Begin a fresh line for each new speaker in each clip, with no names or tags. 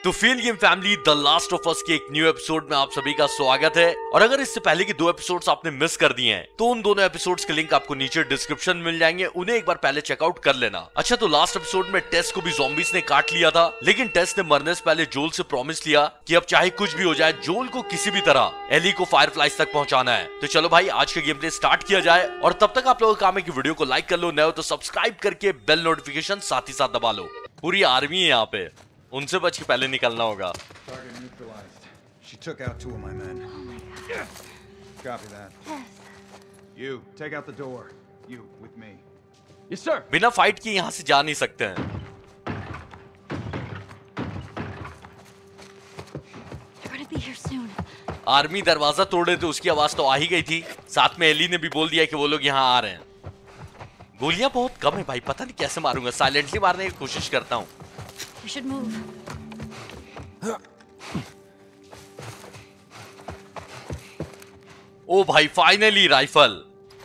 तो feel game family the last of us के एक न्यू एपिसोड में आप सभी का स्वागत है। और अगर इससे पहले की 2 एपिसोड्स आपने मिस कर दिए हैं तो उन दोनों एपिसोड्स के लिंक आपको नीचे डिस्क्रिप्शन में मिल जाएंगे, उन्हें एक बार पहले चेकआउट कर लेना। अच्छा, तो लास्ट एपिसोड में टेस को भी ज़ॉम्बीज ने काट लिया था, लेकिन टेस ने मरने से पहले जोल से प्रॉमिस लिया कि अब चाहे कुछ भी हो जाए जोल को किसी भी तरह एली को फायरफ्लाइज तक पहुंचाना है। तो चलो भाई, आज का गेम प्ले स्टार्ट किया जाए। और तब तक आप लोगों का काम है कि वीडियो को लाइक कर लो, नए हो तो सब्सक्राइब करके बेल नोटिफिकेशन साथ ही साथ दबा लो। पूरी आर्मी है यहाँ पे, उनसे बच के पहले निकलना होगा।
Target neutralized. She took out 2 of my men.
Oh my God.
Copy that.
Yes.
You, take out the door. You, with me.
Yes, sir.
बिना फाइट किए यहाँ से जा नहीं सकते हैं।
They're gonna be here soon.
Army दरवाजा तोड़े तो उसकी आवाज तो आ ही गई थी, साथ में एली ने भी बोल दिया कि वो लोग यहाँ आ रहे हैं। गोलियां बहुत कम है भाई, पता नहीं कैसे मारूंगा। साइलेंटली मारने की कोशिश करता हूँ।
We should move.
ओ भाई, फाइनली राइफल।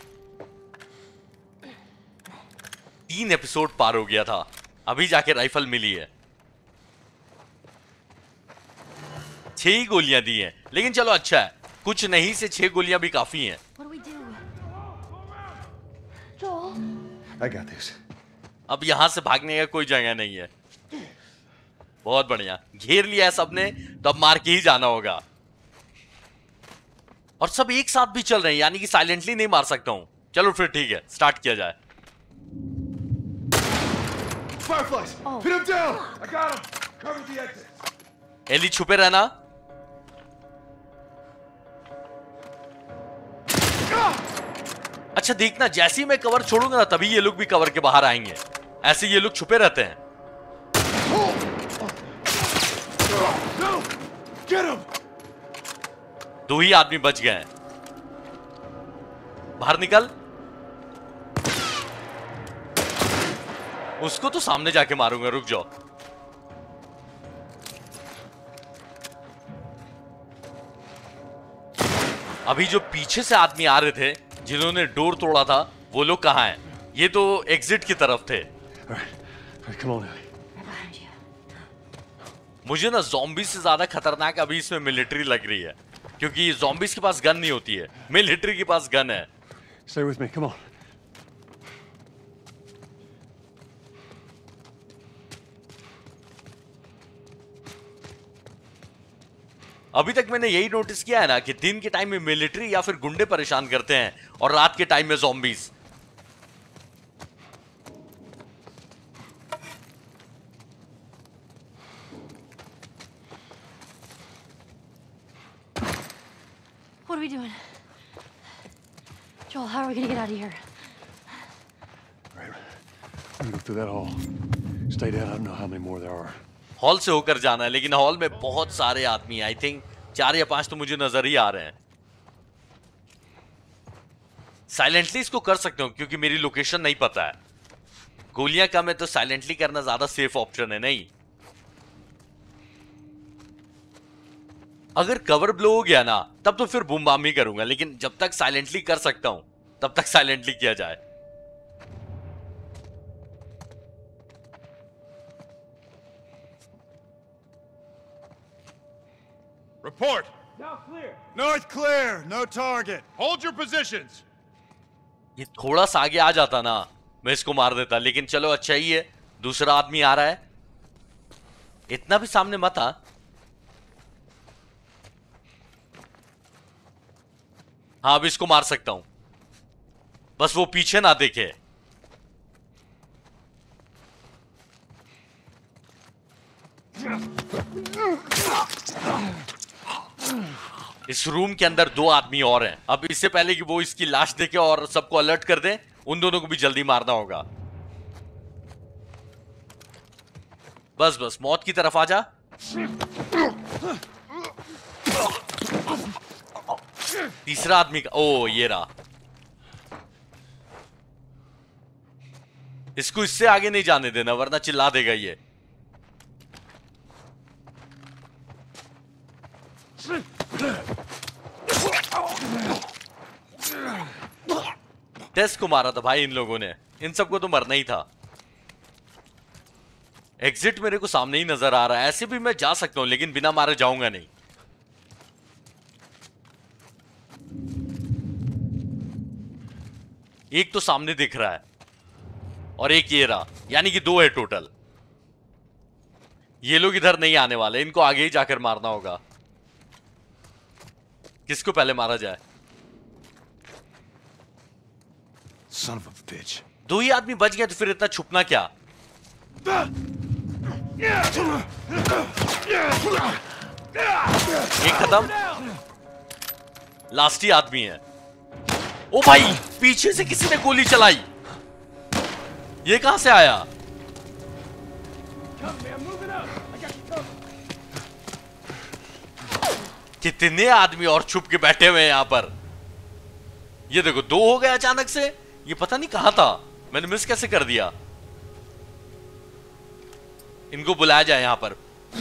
3 एपिसोड पार हो गया था, अभी जाके राइफल मिली है। 6 ही गोलियां दी हैं, लेकिन चलो अच्छा है, कुछ नहीं से 6 गोलियां भी काफी हैं।
What do we do? Joel?
I got this.
अब यहां से भागने का कोई जगह नहीं है। बहुत बढ़िया, घेर लिया है सबने, तो अब मार के ही जाना होगा। और सब एक साथ भी चल रहे हैं, यानी कि साइलेंटली नहीं मार सकता हूं। चलो फिर ठीक है, स्टार्ट किया जाए।
Fireflies!
Oh.
Pin him down! I got him! Cover the exit!
Ellie छुपे रहना। अच्छा देखना, जैसे ही मैं कवर छोड़ूंगा ना तभी ये लोग भी कवर के बाहर आएंगे। ऐसे ये लोग छुपे रहते हैं।
No! Get him!
2 ही आदमी बच गए हैं। बाहर निकल। उसको तो सामने जाके मारूंगा, रुक जाओ। अभी जो पीछे से आदमी आ रहे थे जिन्होंने डोर तोड़ा था, वो लोग कहां हैं? ये तो एग्जिट की तरफ थे।
All right, come on, Ellie.
Right behind you.
मुझे ना ज़ॉम्बीज़ से ज्यादा खतरनाक अभी इसमें मिलिट्री लग रही है, क्योंकि ज़ॉम्बीज़ के पास गन नहीं होती है, मिलिट्री के पास गन है।
Stay with me, come on.
अभी तक मैंने यही नोटिस किया है ना कि दिन के टाइम में मिलिट्री या फिर गुंडे परेशान करते हैं और रात के टाइम में zombies.
What are we doing? Joel, how are we gonna get out of here?
All right, I'm gonna go through that hall. Stay down, I don't know how many more there are.
Hall से होकर जाना है, लेकिन hall में बहुत सारे आदमी, I think 4 या 5 तो मुझे नजर ही आ रहे हैं। साइलेंटली इसको कर सकते हो क्योंकि मेरी लोकेशन नहीं पता है। गोलियां कम है तो साइलेंटली करना ज्यादा सेफ ऑप्शन है। नहीं, अगर कवर ब्लो हो गया ना तब तो फिर बूम बाम ही करूंगा, लेकिन जब तक साइलेंटली कर सकता हूं तब तक साइलेंटली किया जाए।
Report!
South clear.
North clear! No target! Hold your positions!
ये थोड़ा सा आगे आ जाता ना मैं इसको मार देता, लेकिन चलो अच्छा ही है, दूसरा आदमी आ रहा है। इतना भी सामने मत आ। हाँ, अब इसको मार सकता हूं, बस वो पीछे ना देखे। इस रूम के अंदर 2 आदमी और हैं। अब इससे पहले कि वो इसकी लाश देखे और सबको अलर्ट कर दे, उन दोनों को भी जल्दी मारना होगा। बस बस मौत की तरफ आ जा। तीसरा आदमी का, ओ ये रहा। इसको इससे आगे नहीं जाने देना वरना चिल्ला देगा ये। टेस को मारा था भाई इन लोगों ने, इन सबको तो मरना ही था। एग्जिट मेरे को सामने ही नजर आ रहा है, ऐसे भी मैं जा सकता हूं लेकिन बिना मारे जाऊंगा नहीं। एक तो सामने दिख रहा है और एक ये रहा, यानी कि 2 है टोटल। ये लोग इधर नहीं आने वाले, इनको आगे ही जाकर मारना होगा। किसको पहले मारा जाए?
Son of a bitch.
2 ही आदमी बच गए तो फिर इतना छुपना क्या? एक खत्म, लास्ट ही आदमी है। ओ भाई, पीछे से किसी ने गोली चलाई। ये कहां से आया? कितने आदमी और छुप के बैठे हुए हैं यहां पर। ये देखो 2 हो गए अचानक से। ये पता नहीं कहां था, मैंने मिस कैसे कर दिया। इनको बुलाया जाए यहां पर।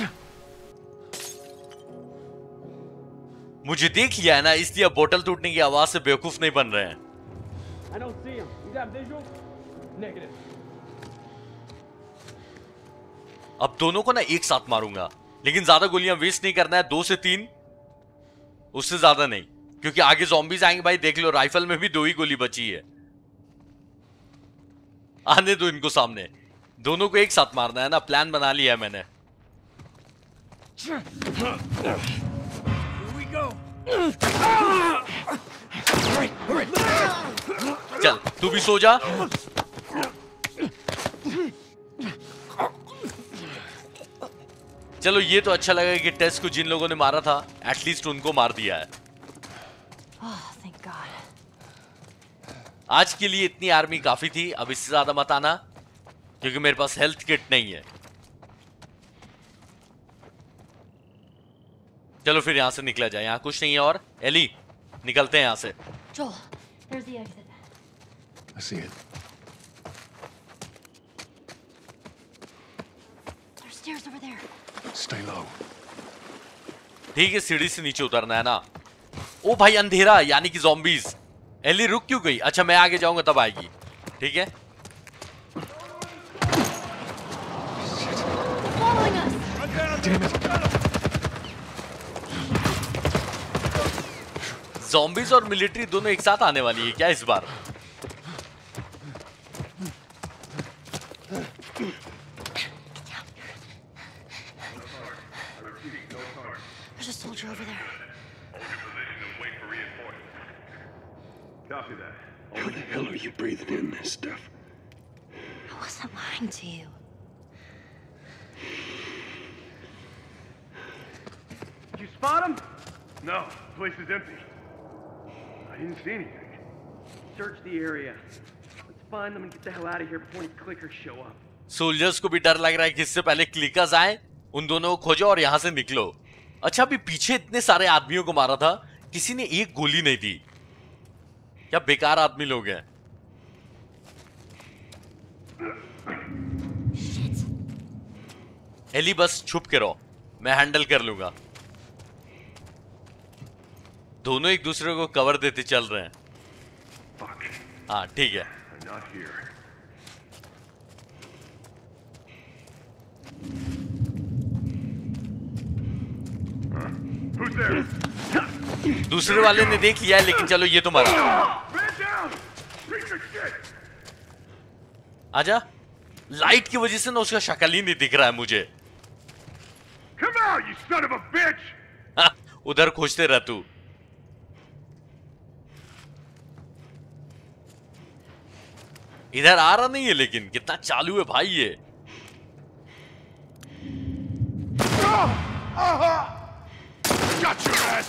मुझे देख लिया है ना, इसलिए बोतल टूटने की आवाज से बेवकूफ नहीं बन रहे हैं।
I don't see him. You got visual? Negative.
अब दोनों को ना एक साथ मारूंगा, लेकिन ज्यादा गोलियां वेस्ट नहीं करना है। 2 से 3, उससे ज्यादा नहीं, क्योंकि आगे ज़ॉम्बीज आएंगे। भाई देख लो, राइफल में भी 2 ही गोली बची है। आने दो इनको सामने। दोनों को एक साथ मारना है ना, प्लान बना लिया है मैंने। चल तू भी सो जा। चलो ये तो अच्छा लगा कि टेस्ट को जिन लोगों ने मारा था एटलीस्ट उनको मार दिया है।
Oh, thank God.
आज के लिए इतनी आर्मी काफी थी, अब इससे ज्यादा मत आना क्योंकि मेरे पास हेल्थ किट नहीं है। चलो फिर यहां से निकला जाए, यहां कुछ नहीं है। और एली, निकलते हैं यहां से।
Joel, there's the exit.
I see it.
There's stairs over there.
Stay low.
ठीक है, सीढ़ी से नीचे उतरना है ना। ओ भाई अंधेरा, यानी कि ज़ॉम्बीज। एली रुक क्यों गई? अच्छा मैं आगे जाऊंगा तब आएगी। ठीक है,
Following us.
Damn it.
Zombies और मिलिट्री दोनों एक साथ आने वाली है क्या इस बार?
There's a soldier over there.
Copy that.
How the hell are you breathing in this stuff?
I wasn't lying to you.
Did you spot him? No, the place is empty. I didn't see anything.
Search the area. Let's find them and get the hell out of here before any clickers show up.
Soldiers को भी डर लग रहा है कि इससे पहले क्लिकर्स आए, उन दोनों को खोजो और यहां से निकलो। अच्छा अभी पीछे इतने सारे आदमियों को मारा था, किसी ने एक गोली नहीं दी। क्या बेकार आदमी लोग हैं। एली बस छुप के रहो, मैं हैंडल कर लूंगा। दोनों एक दूसरे को कवर देते चल रहे हैं।
Fuck.
हाँ ठीक है।
I'm not here. Who's there?
दूसरे वाले ने देख लिया है, लेकिन चलो ये तो मरा।
Man down! Piece of shit!
आजा। लाइट की वजह से ना उसका शक्ल ही नहीं दिख रहा है मुझे।
Come out, you son of a bitch!
हाँ, उधर खोजते रह तू। इधर आ रहा नहीं है, लेकिन कितना चालू है भाई ये।
Got your ass!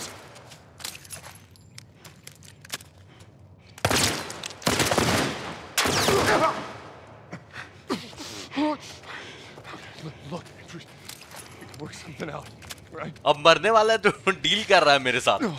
Look, we can work something out, right?
अब मरने वाला है तो डील कर रहा है मेरे साथ।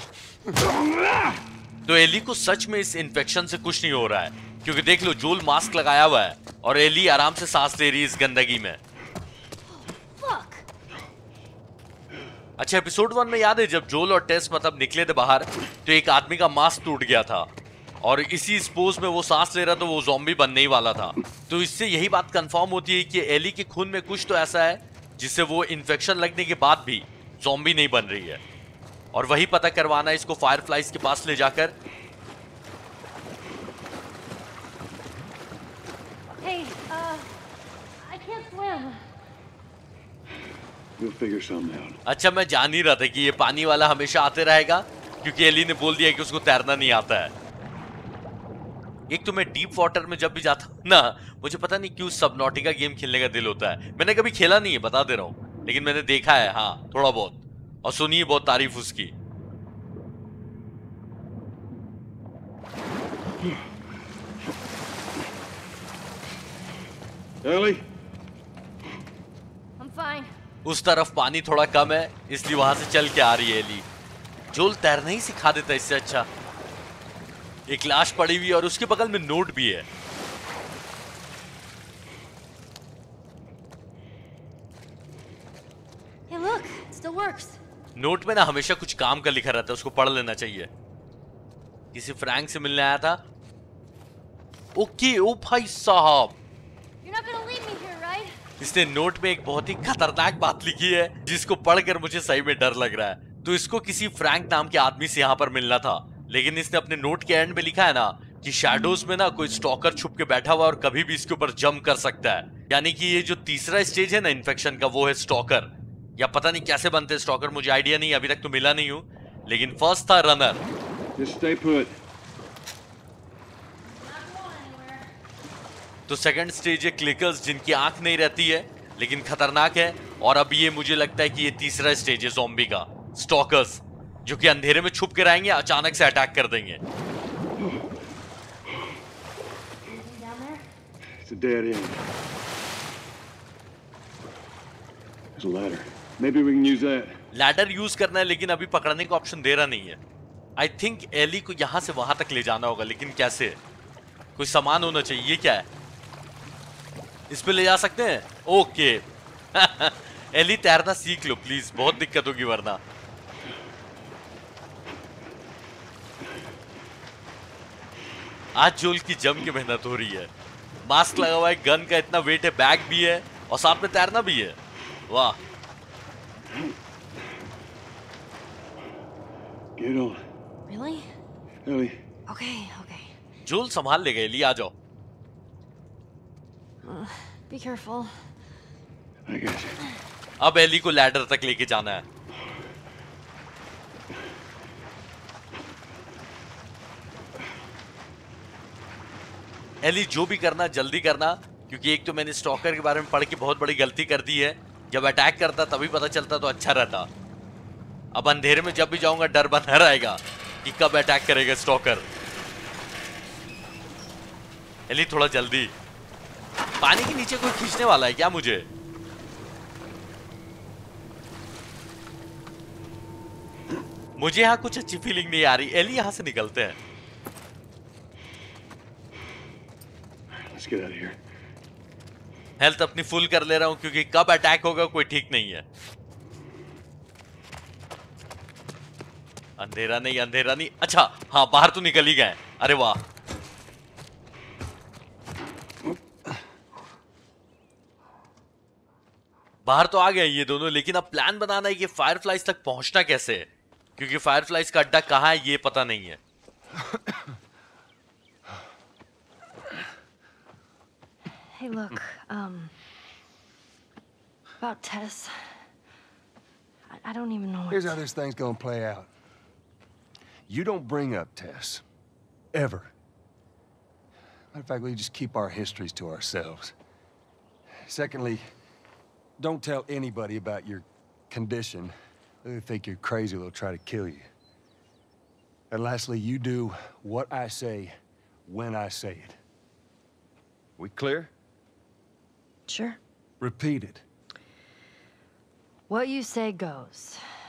तो एली को सच में इस इन्फेक्शन से कुछ नहीं हो रहा है, क्योंकि देख लो जोल मास्क लगाया हुआ है और एली आराम से सांस ले रही है इस गंदगी में।
Look.
अच्छा एपिसोड 1 में याद है जब जोल और टेस मतलब निकले थे बाहर तो एक आदमी का मास्क टूट गया था। और इसी स्पोज में वो सांस ले रहा तो वो ज़ॉम्बी बनने ही वाला था। तो इससे यही बात कंफर्म होती है कि एली के खून में कुछ तो ऐसा है जिससे वो इन्फेक्शन लगने के बाद भी ज़ॉम्बी नहीं बन रही है, और वही पता करवाना है इसको फायरफ्लाइज के पास ले जाकर।
Hey, I can't swim.
We'll figure something out.
अच्छा, मैं जान ही रहा था कि ये पानी वाला हमेशा आते रहेगा, क्योंकि एली ने बोल दिया कि उसको तैरना नहीं आता है। एक तो मैं डीप वाटर में जब भी जाता हूं ना, मुझे पता नहीं क्यों सबनॉटिका गेम खेलने का दिल होता है। मैंने कभी खेला नहीं है, बता दे रहा हूं, लेकिन मैंने देखा है, हाँ, थोड़ा बहुत, और सुनी है बहुत तारीफ उसकी।
Ellie?
I'm fine.
उस तरफ पानी थोड़ा कम है, इसलिए वहां से चल के आ रही है एली। जोल तैरना ही सिखा देता इससे अच्छा। एक लाश पड़ी हुई है और उसके बगल में नोट भी है।
Hey, look, it still works.
Note में ना हमेशा कुछ काम का लिखा रहता है, उसको पढ़ लेना चाहिए। किसी फ्रैंक से मिलने आया था। ओके, ओ भाई साहब,
You're not gonna leave me here, right?
इसने नोट में एक बहुत ही खतरनाक बात लिखी है जिसको पढ़कर मुझे सही में डर लग रहा है। तो इसको किसी फ्रैंक नाम के आदमी से यहाँ पर मिलना था, लेकिन इसने अपने नोट के एंड में लिखा है ना कि शैडोज में ना कोई स्टॉकर छुप के बैठा हुआ और कभी भी इसके ऊपर जंप कर सकता है। यानी कि ये जो तीसरा स्टेज है ना इन्फेक्शन का, वो है स्टॉकर, या पता नहीं कैसे बनते हैं स्टॉकर, मुझे आइडिया नहीं, अभी तक तो मिला नहीं हूं। लेकिन फर्स्ट था रनर।
Just stay put.
तो सेकंड स्टेज है क्लिकर्स, जिनकी आंख नहीं रहती है लेकिन खतरनाक है। और अब ये मुझे लगता है कि ये तीसरा स्टेज है ज़ॉम्बी का, स्टॉकर्स, जो कि अंधेरे में छुप के रहेंगे, अचानक से अटैक कर देंगे।
It's a dead end. There's a ladder. Maybe we can use that.
Ladder use करना है, लेकिन अभी पकड़ने का ऑप्शन दे रहा नहीं है। आई थिंक एली को यहां से वहां तक ले जाना होगा, लेकिन कैसे? कोई सामान होना चाहिए। ये क्या है? इस पे ले जा सकते हैं? ओके। एली तैरना सीख लो प्लीज, बहुत दिक्कत होगी वरना। आज जोल की जम की मेहनत हो रही है। मास्क लगा हुआ है, गन का इतना वेट है, बैग भी है और साथ में तैरना भी है। वाह।
Get on.
Really?
Ellie,
Okay, okay.
जोल संभाल लेगा एली, आ जाओ।
Be careful.
I got you.
अब एली को लैडर तक लेके जाना है। एली जो भी करना जल्दी करना, क्योंकि एक तो मैंने स्टॉकर के बारे में पढ़ के बहुत बड़ी गलती कर दी है। जब अटैक करता तभी पता चलता तो अच्छा रहता। अब अंधेरे में जब भी जाऊंगा डर बना रहेगा कि कब अटैक करेगा स्टॉकर। एली थोड़ा जल्दी। पानी के नीचे कोई खींचने वाला है क्या मुझे? मुझे यहाँ कुछ अच्छी फीलिंग नहीं आ रही। एली यहाँ से निकलते हैं।
Let's get out of here.
Health अपनी फुल कर ले रहा हूं, क्योंकि कब अटैक होगा कोई ठीक नहीं है। अंधेरा नहीं, अंधेरा नहीं। अच्छा हाँ, बाहर तो निकल ही गए। अरे वाह। बाहर तो आ गए ये दोनों, लेकिन अब प्लान बनाना है कि फायरफ्लाइज तक पहुंचना कैसे है, क्योंकि फायरफ्लाइज का अड्डा कहाँ है ये पता नहीं है।
Hey, look, about Tess. I don't even know what
Here's how this thing's gonna play out. You don't bring up Tess. Ever. Matter of fact, we just keep our histories to ourselves. Secondly, don't tell anybody about your condition. They think you're crazy, they'll try to kill you. And lastly, you do what I say when I say it. We clear?
Sure.
Repeat it.
What you say goes.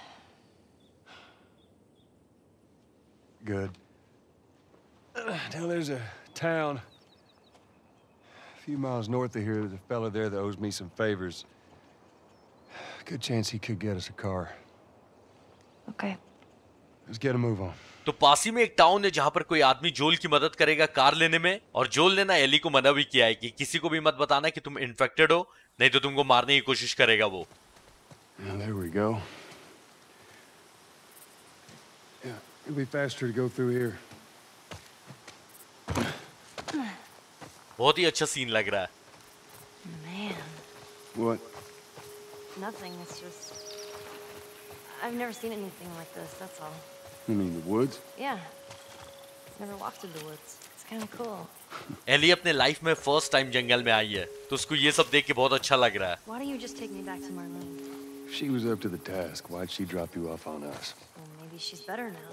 Good. Now there's a town a few miles north of here. There's a fella there that owes me some favors. Good chance he could get us a car.
Okay.
Let's get a move on.
तो पास ही में एक town है जहां पर कोई आदमी जोल की मदद करेगा कार लेने में, और जोल ने ना एली को मना भी किया है कि किसी को भी मत बताना कि तुम इन्फेक्टेड हो, नहीं तो तुमको मारने की कोशिश करेगा वो।
Now, there we go. Yeah, it'll be faster to go through here.
बहुत ही अच्छा सीन लग रहा है।
Man,
What?
nothing. It's just. I've never seen anything like this, that's all.
You mean the woods?
Yeah. Never walked in the woods. It's kind of cool.
Ellie अपने life में first time जंगल में आई है, तो उसको ये सब देख के बहुत अच्छा लग रहा है।
Why don't you just take me back to Marlene?
If she was up to the task, why'd she drop you off on us?
Well, maybe she's better now.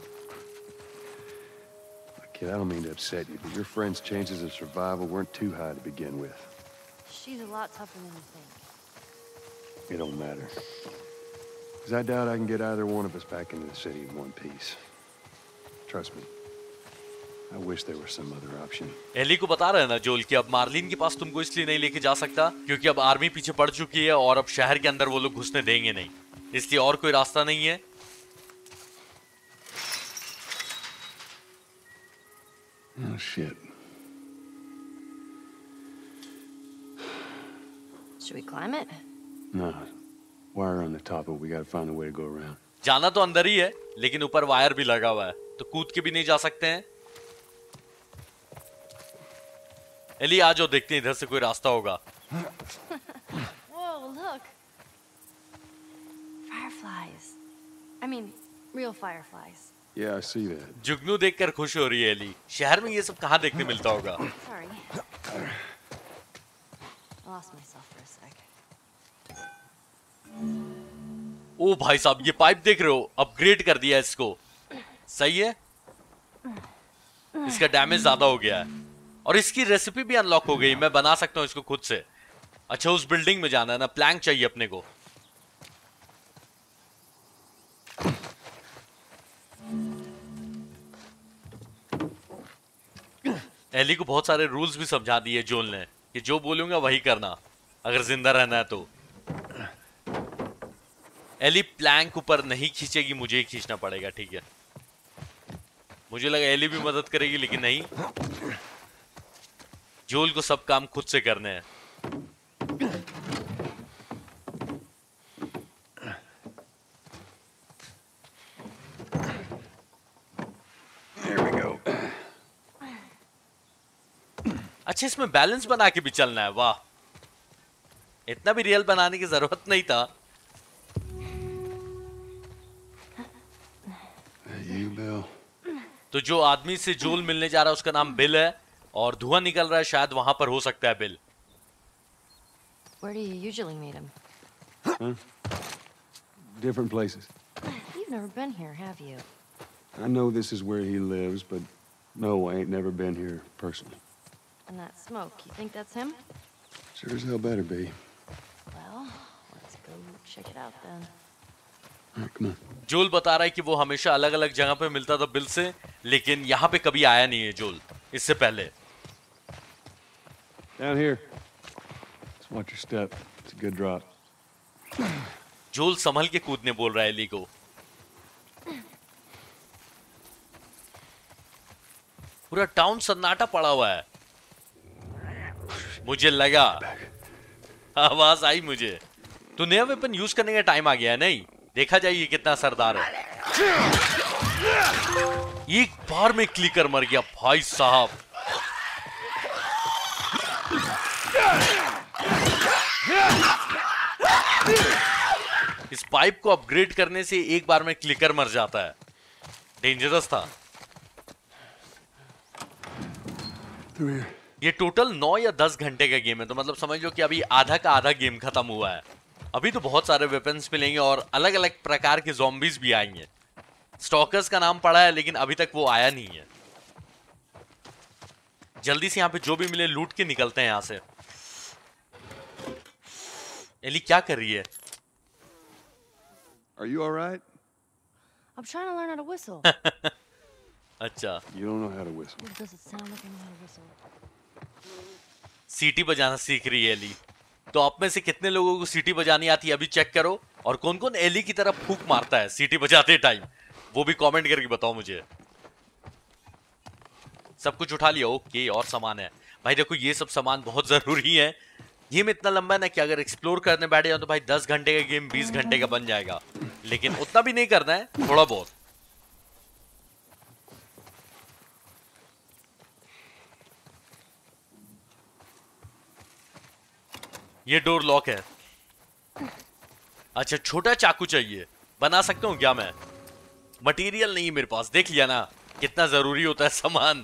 Kid, I don't mean to upset you, but your friend's chances of survival weren't too high to begin with.
She's a lot tougher than you think.
It don't matter. Because I doubt I can get either one of us back into the city in one piece. Trust me. I wish there was some other option.
Ellie को बता रहे हैं ना जोल कि अब Marlin के पास तुमको इसलिए नहीं लेके जा सकता क्योंकि अब आर्मी पीछे पड़ चुकी है और अब शहर के अंदर वो लोग घुसने देंगे नहीं, इसलिए और कोई रास्ता नहीं है।
Oh, shit.
Should we climb it?
No. Wire on the top of it. We gotta find a way to go around.
जाना तो अंदर ही है, लेकिन ऊपर वायर भी लगा हुआ है, तो कूद के भी नहीं जा सकते हैं। एली आ जाओ, देखते हैं इधर से कोई रास्ता होगा।
Whoa, look. Fireflies. I mean, real fireflies.
Yeah, I see that.
जुगनू देखकर खुश हो रही है एली। शहर में ये सब कहाँ देखने मिलता होगा?
Sorry. I lost myself for a sec.
ओ भाई साहब, ये पाइप देख रहे हो? अपग्रेड कर दिया इसको। सही है? इसका डैमेज ज्यादा हो गया है और इसकी रेसिपी भी अनलॉक हो गई। मैं बना सकता हूँ इसको खुद से। अच्छा, उस बिल्डिंग में जाना है ना, प्लैंक चाहिए अपने को। एली को बहुत सारे रूल्स भी समझा दिए जोल ने कि जो बोलूंगा वही करना अगर जिंदा रहना है तो। एली प्लैंक ऊपर नहीं खींचेगी, मुझे ही खींचना पड़ेगा। ठीक है, मुझे लगा एली भी मदद करेगी, लेकिन नहीं, जोल को सब काम खुद से करने हैं।
There we go.
अच्छा, इसमें बैलेंस बना के भी चलना है। वाह, इतना भी रियल बनाने की जरूरत नहीं था।
You, Bill?
तो जो आदमी से जोल मिलने जा रहा है उसका नाम बिल है और धुआं निकल रहा है, शायद वहां पर हो सकता है Bill.
Where do you usually meet him?
Huh? Different places.
You've never been here, have you?
I know this is where he lives, but no, I ain't never been here personally.
And that smoke, you think that's him?
Sure as hell better be.
Well, let's go check it out then.
All right, come on.
जोल बता रहा है कि वो हमेशा अलग अलग जगह पे मिलता था बिल से, लेकिन यहाँ पे कभी आया नहीं है जोल इससे पहले।
Down here. Just watch your step. It's a good drop.
जोल संभल के कूदने बोल रहा है एली को। पूरा टाउन सन्नाटा पड़ा हुआ है। मुझे लगा, आवाज आई मुझे। तो नया वेपन यूज करने का टाइम आ गया है। नहीं, देखा जाए ये कितना सरदार है। एक बार में क्लिकर मर गया भाई साहब। इस पाइप को अपग्रेड करने से एक बार में क्लिकर मर जाता है। डेंजरस था।
Through here.
ये टोटल 9 या 10 घंटे का गेम है, तो मतलब समझ लो कि अभी आधा का आधा गेम खत्म हुआ है। अभी तो बहुत सारे वेपन्स मिलेंगे और अलग अलग प्रकार के ज़ॉम्बीज भी आएंगे। स्टॉकर्स का नाम पड़ा है, लेकिन अभी तक वो आया नहीं है। जल्दी से यहाँ पे जो भी मिले लूट के निकलते हैं यहाँ से। एली क्या कर रही है?
Are you all right?
I'm trying to learn how to whistle.
अच्छा,
You don't know how to whistle.
What does it sound like I know how to whistle?
सीटी बजाना सीख रही है एली। तो आप में से कितने लोगों को सीटी बजानी आती है अभी चेक करो, और कौन कौन एली की तरफ फूंक मारता है सीटी बजाते टाइम, वो भी कमेंट करके बताओ मुझे। सब कुछ उठा लिया, ओके। और सामान है भाई, देखो ये सब सामान बहुत जरूरी है। गेम इतना लंबा है ना कि अगर एक्सप्लोर करने बैठे जाओ तो भाई 10 घंटे का गेम 20 घंटे का बन जाएगा, लेकिन उतना भी नहीं करना है, थोड़ा बहुत। ये डोर लॉक है। अच्छा, छोटा चाकू चाहिए, बना सकता हूं क्या मैं? मटेरियल नहीं मेरे पास, देख लिया ना कितना जरूरी होता है सामान।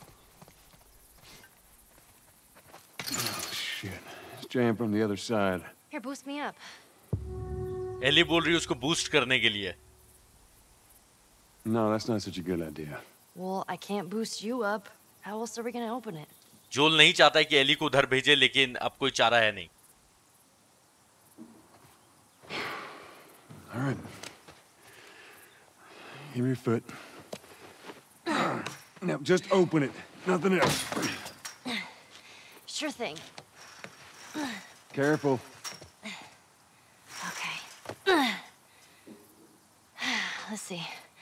Shit. It's jammed from the other side.
Here, boost me up.
Ellie बोल रही है उसको बूस्ट करने के लिए।
No, that's not such a good idea.
Well, I can't boost you up. How else are we gonna open it?
जोल नहीं चाहता है कि एली को उधर भेजे, लेकिन अब कोई चारा है नहीं।
All right. Give me your foot. Now, just open it. Nothing else.
Sure thing.
Careful.
Okay. Let's see.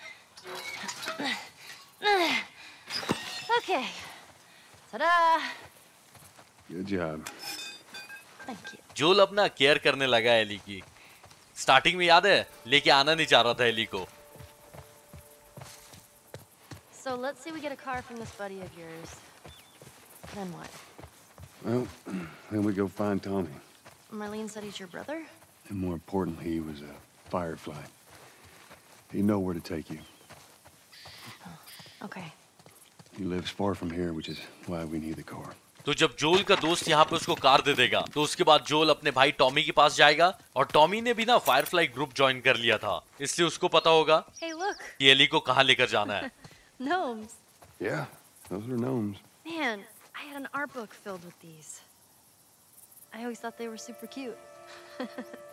Okay. Ta-da!
Good job.
Thank you.
जोल अपना केयर करने लगा एली की। स्टार्टिंग में याद है लेके आना नहीं चाह रहा था एली को।
So let's say we get a car from this buddy of yours. Then what?
Well, then we go find Tommy.
Marlene said he's your brother?
And more importantly, he was a Firefly. He know where to take you.
Okay.
He lives far from here, which is why we need the car.
तो जब जोल का दोस्त यहाँ पे उसको car दे देगा तो उसके बाद जोल अपने भाई टॉमी के पास जाएगा, और टॉमी ने भी ना फायरफ्लाई ग्रुप ज्वाइन कर लिया था, इसलिए उसको पता होगा
Hey, look.
कि एली को कहाँ लेकर जाना है।
Gnomes.
Yeah, those are gnomes.
Man, I had an art book filled with these. I always thought they were super cute.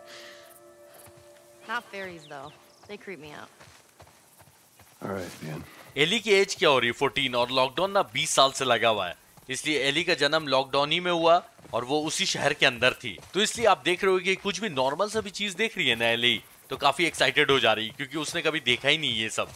Not fairies, though. They creep me out.
All right, Ben.
Ellie की age क्या हो रही है? 14, और lockdown ना 20 साल से लगा हुआ है, इसलिए एली का जन्म लॉकडाउन ही में हुआ और वो उसी शहर के अंदर थी। तो इसलिए आप देख रहे हो कि कुछ भी नॉर्मल सा भी चीज देख रही है ना एली, तो काफी एक्साइटेड हो जा रही है, क्योंकि उसने कभी देखा ही नहीं ये सब।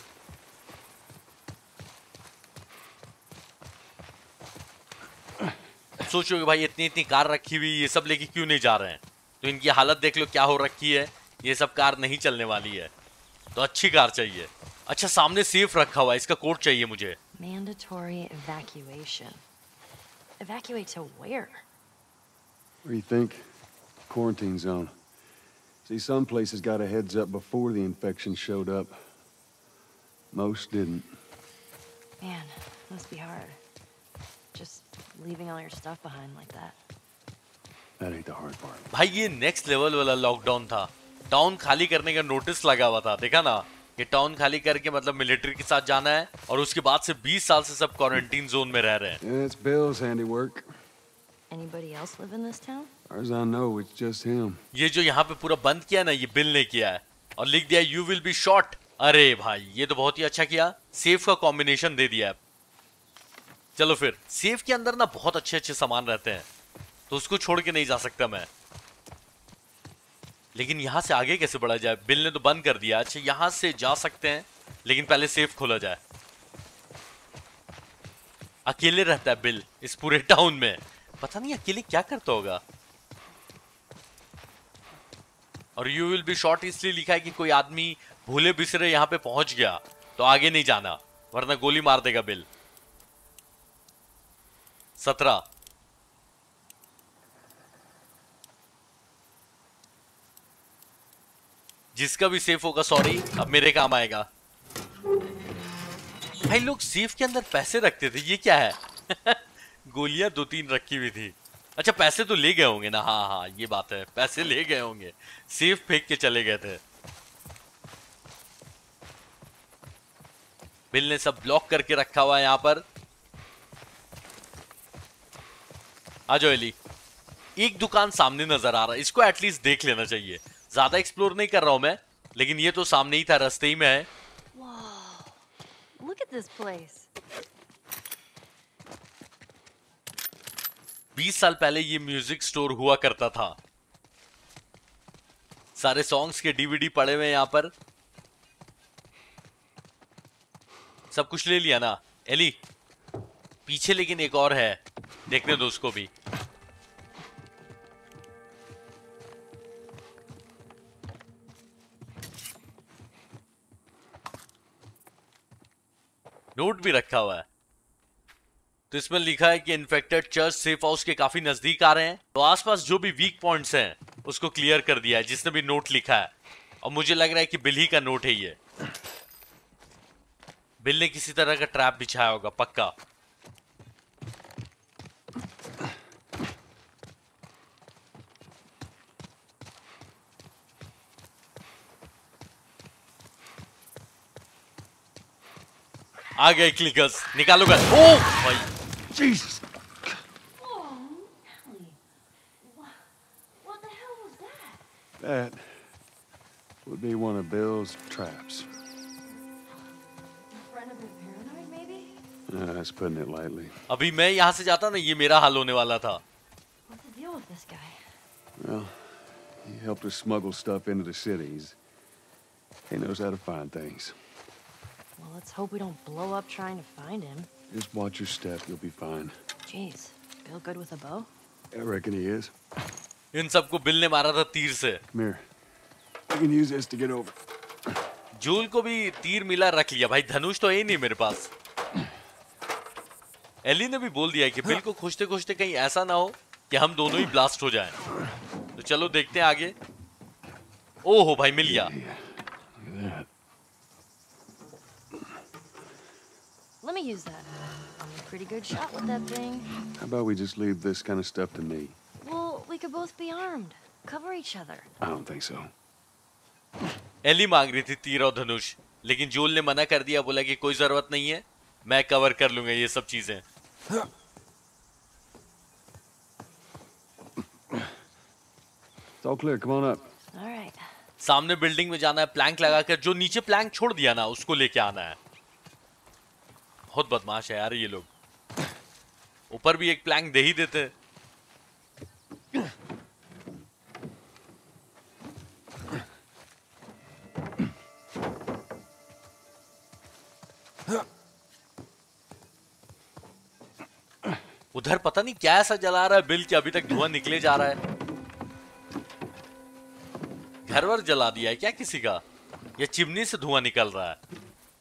सोचोगे भाई इतनी इतनी कार रखी हुई, ये सब लेके क्यों नहीं जा रहे हैं? तो इनकी हालत देख लो क्या हो रखी है, ये सब कार नहीं चलने वाली है, तो अच्छी कार चाहिए। अच्छा, सामने सेफ रखा हुआ है, इसका कोड चाहिए मुझे।
Mandatory evacuation. Evacuate to where?
What do you think? Quarantine zone. See, some places got a heads up before the infection showed up. Most didn't.
Man, must be hard. Just leaving all your stuff behind like that.
That ain't the hard part.
भाई ये next level वाला lockdown था। Town खाली करने का notice लगा हुआ था, देखा ना? कि टाउन खाली करके मतलब मिलिट्री के साथ जाना है, और उसके बाद से 20 साल से सब क्वारंटीन जोन में रह रहे हैं।
Yeah, it's Bill's handiwork.
Anybody else live in this town?
As far as I know, it's just him.
ये जो यहाँ पे पूरा बंद किया ना, ये बिल ने किया है, और लिख दिया यू विल बी शॉट। अरे भाई ये तो बहुत ही अच्छा किया, सेफ का कॉम्बिनेशन दे दिया है। चलो फिर, सेफ के अंदर ना बहुत अच्छे अच्छे सामान रहते हैं, तो उसको छोड़ के नहीं जा सकता मैं। लेकिन यहां से आगे कैसे बढ़ा जाए? बिल ने तो बंद कर दिया। अच्छा, यहां से जा सकते हैं, लेकिन पहले सेफ खोला जाए। अकेले रहता है बिल इस पूरे टाउन में, पता नहीं अकेले क्या करता होगा। और यू विल बी शॉट इसलिए लिखा है कि कोई आदमी भूले बिसरे यहां पे पहुंच गया तो आगे नहीं जाना, वरना गोली मार देगा बिल। 17। जिसका भी सेफ होगा सॉरी, अब मेरे काम आएगा। भाई लोग सेफ के अंदर पैसे रखते थे, ये क्या है? गोलियां 2-3 रखी हुई थी। अच्छा, पैसे तो ले गए होंगे ना? हाँ हाँ, ये बात है, पैसे ले गए होंगे, सेफ फेंक के चले गए थे। बिल ने सब ब्लॉक करके रखा हुआ है यहाँ पर। आ जाओ एली। एक दुकान सामने नजर आ रहा है, इसको एटलीस्ट देख लेना चाहिए। ज्यादा एक्सप्लोर नहीं कर रहा हूं मैं, लेकिन ये तो सामने ही था, रास्ते ही में है।
Whoa. Look at this place.
20 साल पहले ये म्यूजिक स्टोर हुआ करता था। सारे सॉन्ग्स के डीवीडी पड़े हुए हैं यहाँ पर। सब कुछ ले लिया ना एली? पीछे लेकिन एक और है, देखने दो उसको भी। नोट भी रखा हुआ है। तो इसमें लिखा है कि इन्फेक्टेड चर्च सेफ हाउस के काफी नजदीक आ रहे हैं, तो आसपास जो भी वीक पॉइंट्स हैं उसको क्लियर कर दिया है जिसने भी नोट लिखा है। और मुझे लग रहा है कि बिल ही का नोट है ये। बिल ने किसी तरह का ट्रैप बिछाया होगा पक्का। आ गए क्लिकर्स, निकालो गन। ओ भाई
Jesus!
What the hell was that?
That would be one of Bill's traps.
Friend of the paranoid, maybe?
That's putting it lightly.
अभी मैं यहाँ से जाता ना, ये मेरा हाल होने वाला था।
What's the deal with this guy?
Well, he helped us smuggle stuff into the cities. He knows how to find things.
Well, let's hope we don't blow up trying to find him.
Just watch your step, you'll be fine.
Jeez, Bill good with a bow?
I reckon he is.
इन सबको bill ने मारा था तीर से।
Come here. You can use this to get over.
Joel को भी तीर मिला, रख लिया भाई। धनुष तो है ही नहीं मेरे पास। एली ने भी बोल दिया कि बिल को खोजते खोजते कहीं ऐसा ना हो कि हम दोनों ही ब्लास्ट हो जाएं। तो चलो देखते हैं आगे। ओहो भाई मिल गया।
Look at that.
Let me use that. I'm a pretty good shot with that thing.
How about we just leave this kind of stuff to me?
Well, we could both be armed. Cover each other.
I don't think so.
Ellie मांग रही थी तीर और धनुष, लेकिन joule ने मना कर दिया, बोला कि कोई जरूरत नहीं है, मैं कवर कर लूंगा ये सब चीजें।
It's all clear. Come on up.
All right.
सामने बिल्डिंग में जाना है, प्लैंक लगाकर। जो नीचे प्लैंक छोड़ दिया ना उसको लेके आना है। बहुत बदमाश है यार ये लोग। ऊपर भी एक प्लैंक दे ही देते। उधर पता नहीं क्या ऐसा जला रहा है बिल के अभी तक धुआं निकले जा रहा है। घर वर जला दिया है क्या किसी का, या चिमनी से धुआं निकल रहा है?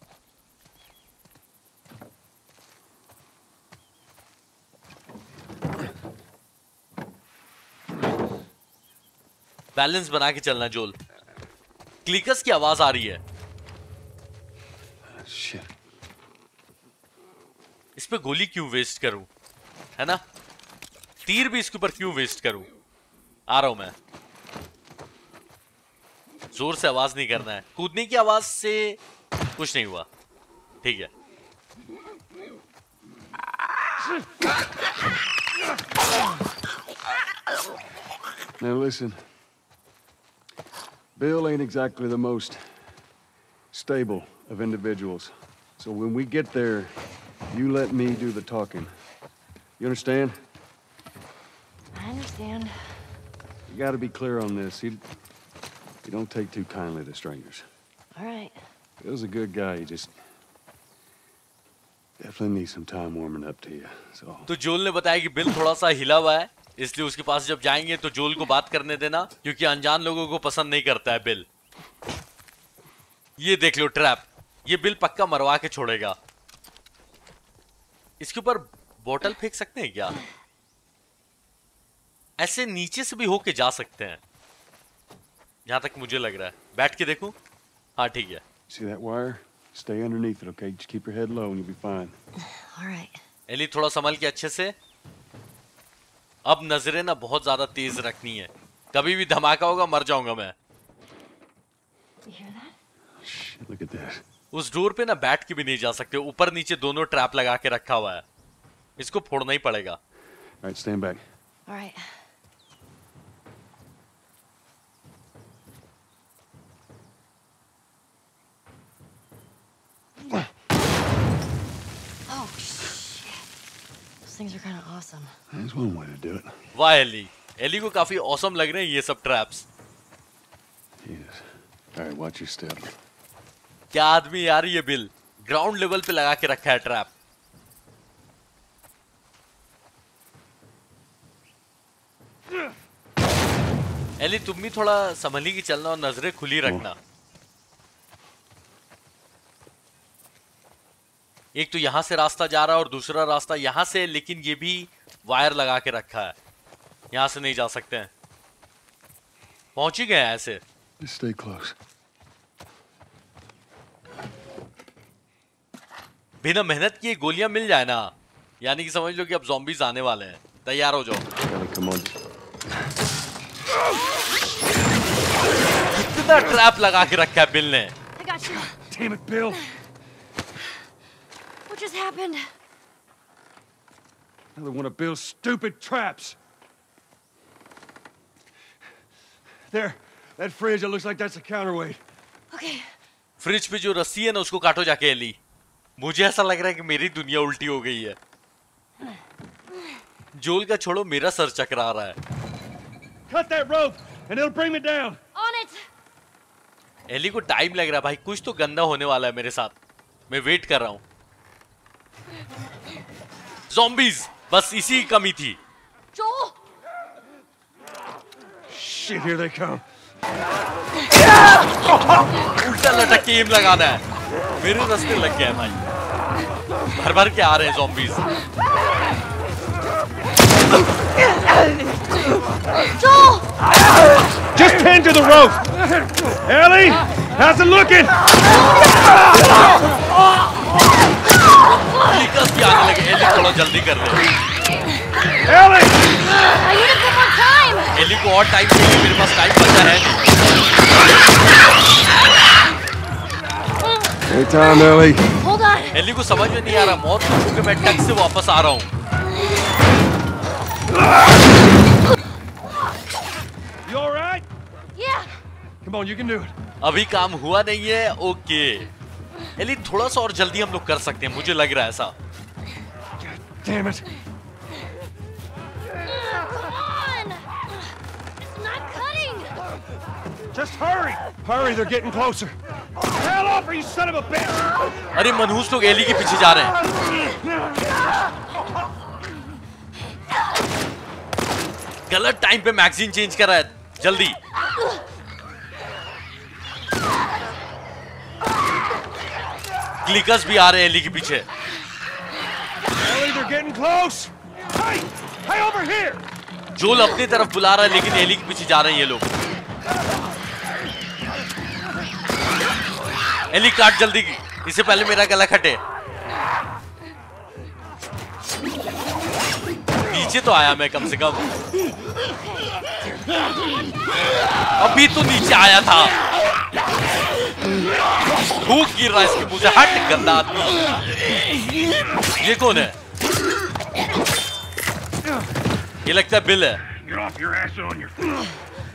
बैलेंस बना के चलना जोल। क्लिकर्स की आवाज आ रही है।
Shit.
इस पे गोली क्यों वेस्ट करूं, है ना? तीर भी इसके ऊपर क्यों वेस्ट करूं? आ रहा हूं मैं। जोर से आवाज नहीं करना है, कूदने की आवाज से कुछ नहीं हुआ। ठीक है।
Now listen. Bill ain't exactly the most stable of individuals. So when we get there, you let me do the talking. You understand?
I understand.
You gotta be clear on this. You don't take too kindly to strangers.
All right.
Bill's a good guy. You just definitely need some time warming up to you. So
तो जोल ने बताया कि bill थोड़ा सा हिला हुआ है, इसलिए उसके पास जब जाएंगे तो जोल को बात करने देना, क्योंकि अनजान लोगों को पसंद नहीं करता है बिल। ये देख लो ट्रैप, ये बिल पक्का मरवा के छोड़ेगा। इसके ऊपर बोतल फेंक सकते हैं क्या? ऐसे नीचे से भी होके जा सकते हैं, जहां तक मुझे लग रहा है। बैठ के देखूं? हाँ ठीक है।
see that wire? Stay underneath it, okay? Just keep your head low and you'll be fine.
All right.
Ellie थोड़ा संभल के अच्छे से। अब नजरें ना बहुत ज्यादा तेज रखनी है, कभी भी धमाका होगा मर जाऊंगा मैं।
You hear that?
Shit, look at this.
उस डोर पे ना बैठ के भी नहीं जा सकते, ऊपर नीचे दोनों ट्रैप लगा के रखा हुआ है, इसको फोड़ना ही पड़ेगा।
All right, stand back.
All right. Oh, shit. Those things are kind of awesome.
That's one way to do it.
वाह एली, एली को काफी औसम लग रहे हैं ये सब traps.
Jesus. All right, watch your step.
क्या आदमी यार ये बिल, ग्राउंड लेवल पे लगा के रखा है ट्रैप। एली तुम भी थोड़ा संभली की चलना और नजरें खुली रखना। एक तो यहां से रास्ता जा रहा है और दूसरा रास्ता यहां से, लेकिन ये भी वायर लगा के रखा है, यहां से नहीं जा सकते हैं। पहुंच ही गए ऐसे।
Stay close.
बिना मेहनत किए गोलियां मिल जाए ना, यानी कि समझ लो कि अब ज़ॉम्बीज आने वाले हैं, तैयार हो जाओ।
Ellie, come on.
कितना ट्रैप लगा के रखा है बिल ने।
I got you.
Damn it, Bill.
What just happened?
Another one of Bill's stupid traps. There, that fridge, it looks like that's a counterweight.
Okay.
Fridge पे जो रस्सी है ना उसको काटो जाके एली। मुझे ऐसा लग रहा है कि मेरी दुनिया उल्टी हो गई है। जोल का छोड़ो, मेरा सर चकरा रहा है।
Cut that rope, and it'll bring me down.
On it.
Ellie को टाइम लग रहा है भाई, कुछ तो गंदा होने वाला है मेरे साथ। मैं वेट कर रहा हूँ। ज़ॉम्बीज, बस इसी की कमी थी।
Joel.
Shit, here they come.
उल्टा लटक के एम लगाना है। मेरे रास्ते लग गया भाई, भर भर के आ रहे हैं zombies.
Joel.
Just tend to the rope. Ellie, how's it looking?
Clickers भी आने लगे। एली थोड़ा जल्दी कर दे।
Ellie!
I need a bit more time.
Ellie को और टाइम चाहिए, मेरे पास टाइम बचा है नहीं।
Hey, time, Ellie.
Hold on.
Ellie को समझ में नहीं आ रहा, मौत को छू के मैं टक से वापस आ रहा हूँ।
You all right?
Yeah.
Come on, you can do it.
अभी काम हुआ नहीं है, ओके। एली थोड़ा सा और जल्दी हम लोग कर सकते हैं, मुझे लग रहा है ऐसा।
Damn it.
Come on. It's not cutting.
Just hurry. Hurry, they're getting closer. Hell off, you son of a bitch!
अरे मनहूस लोग एली के पीछे जा रहे हैं। गलत टाइम पे मैगजीन चेंज कर रहा है, जल्दी। क्लिकर्स भी आ रहे हैं एली के पीछे।
Ellie, they're getting close. Hey! Hey, over here!
जोल अपनी तरफ बुला रहा है, लेकिन एली के पीछे जा रहे हैं ये लोग। एली काट जल्दी, इससे पहले मेरा गला कटे। नीचे तो आया मैं कम से कम। अभी तो नीचे आया था। थूक गिर रहा है इसके मुंह से। हट गंदा आदमी। ये कौन है? ये लगता है बिल है।
Get off your ass on your feet.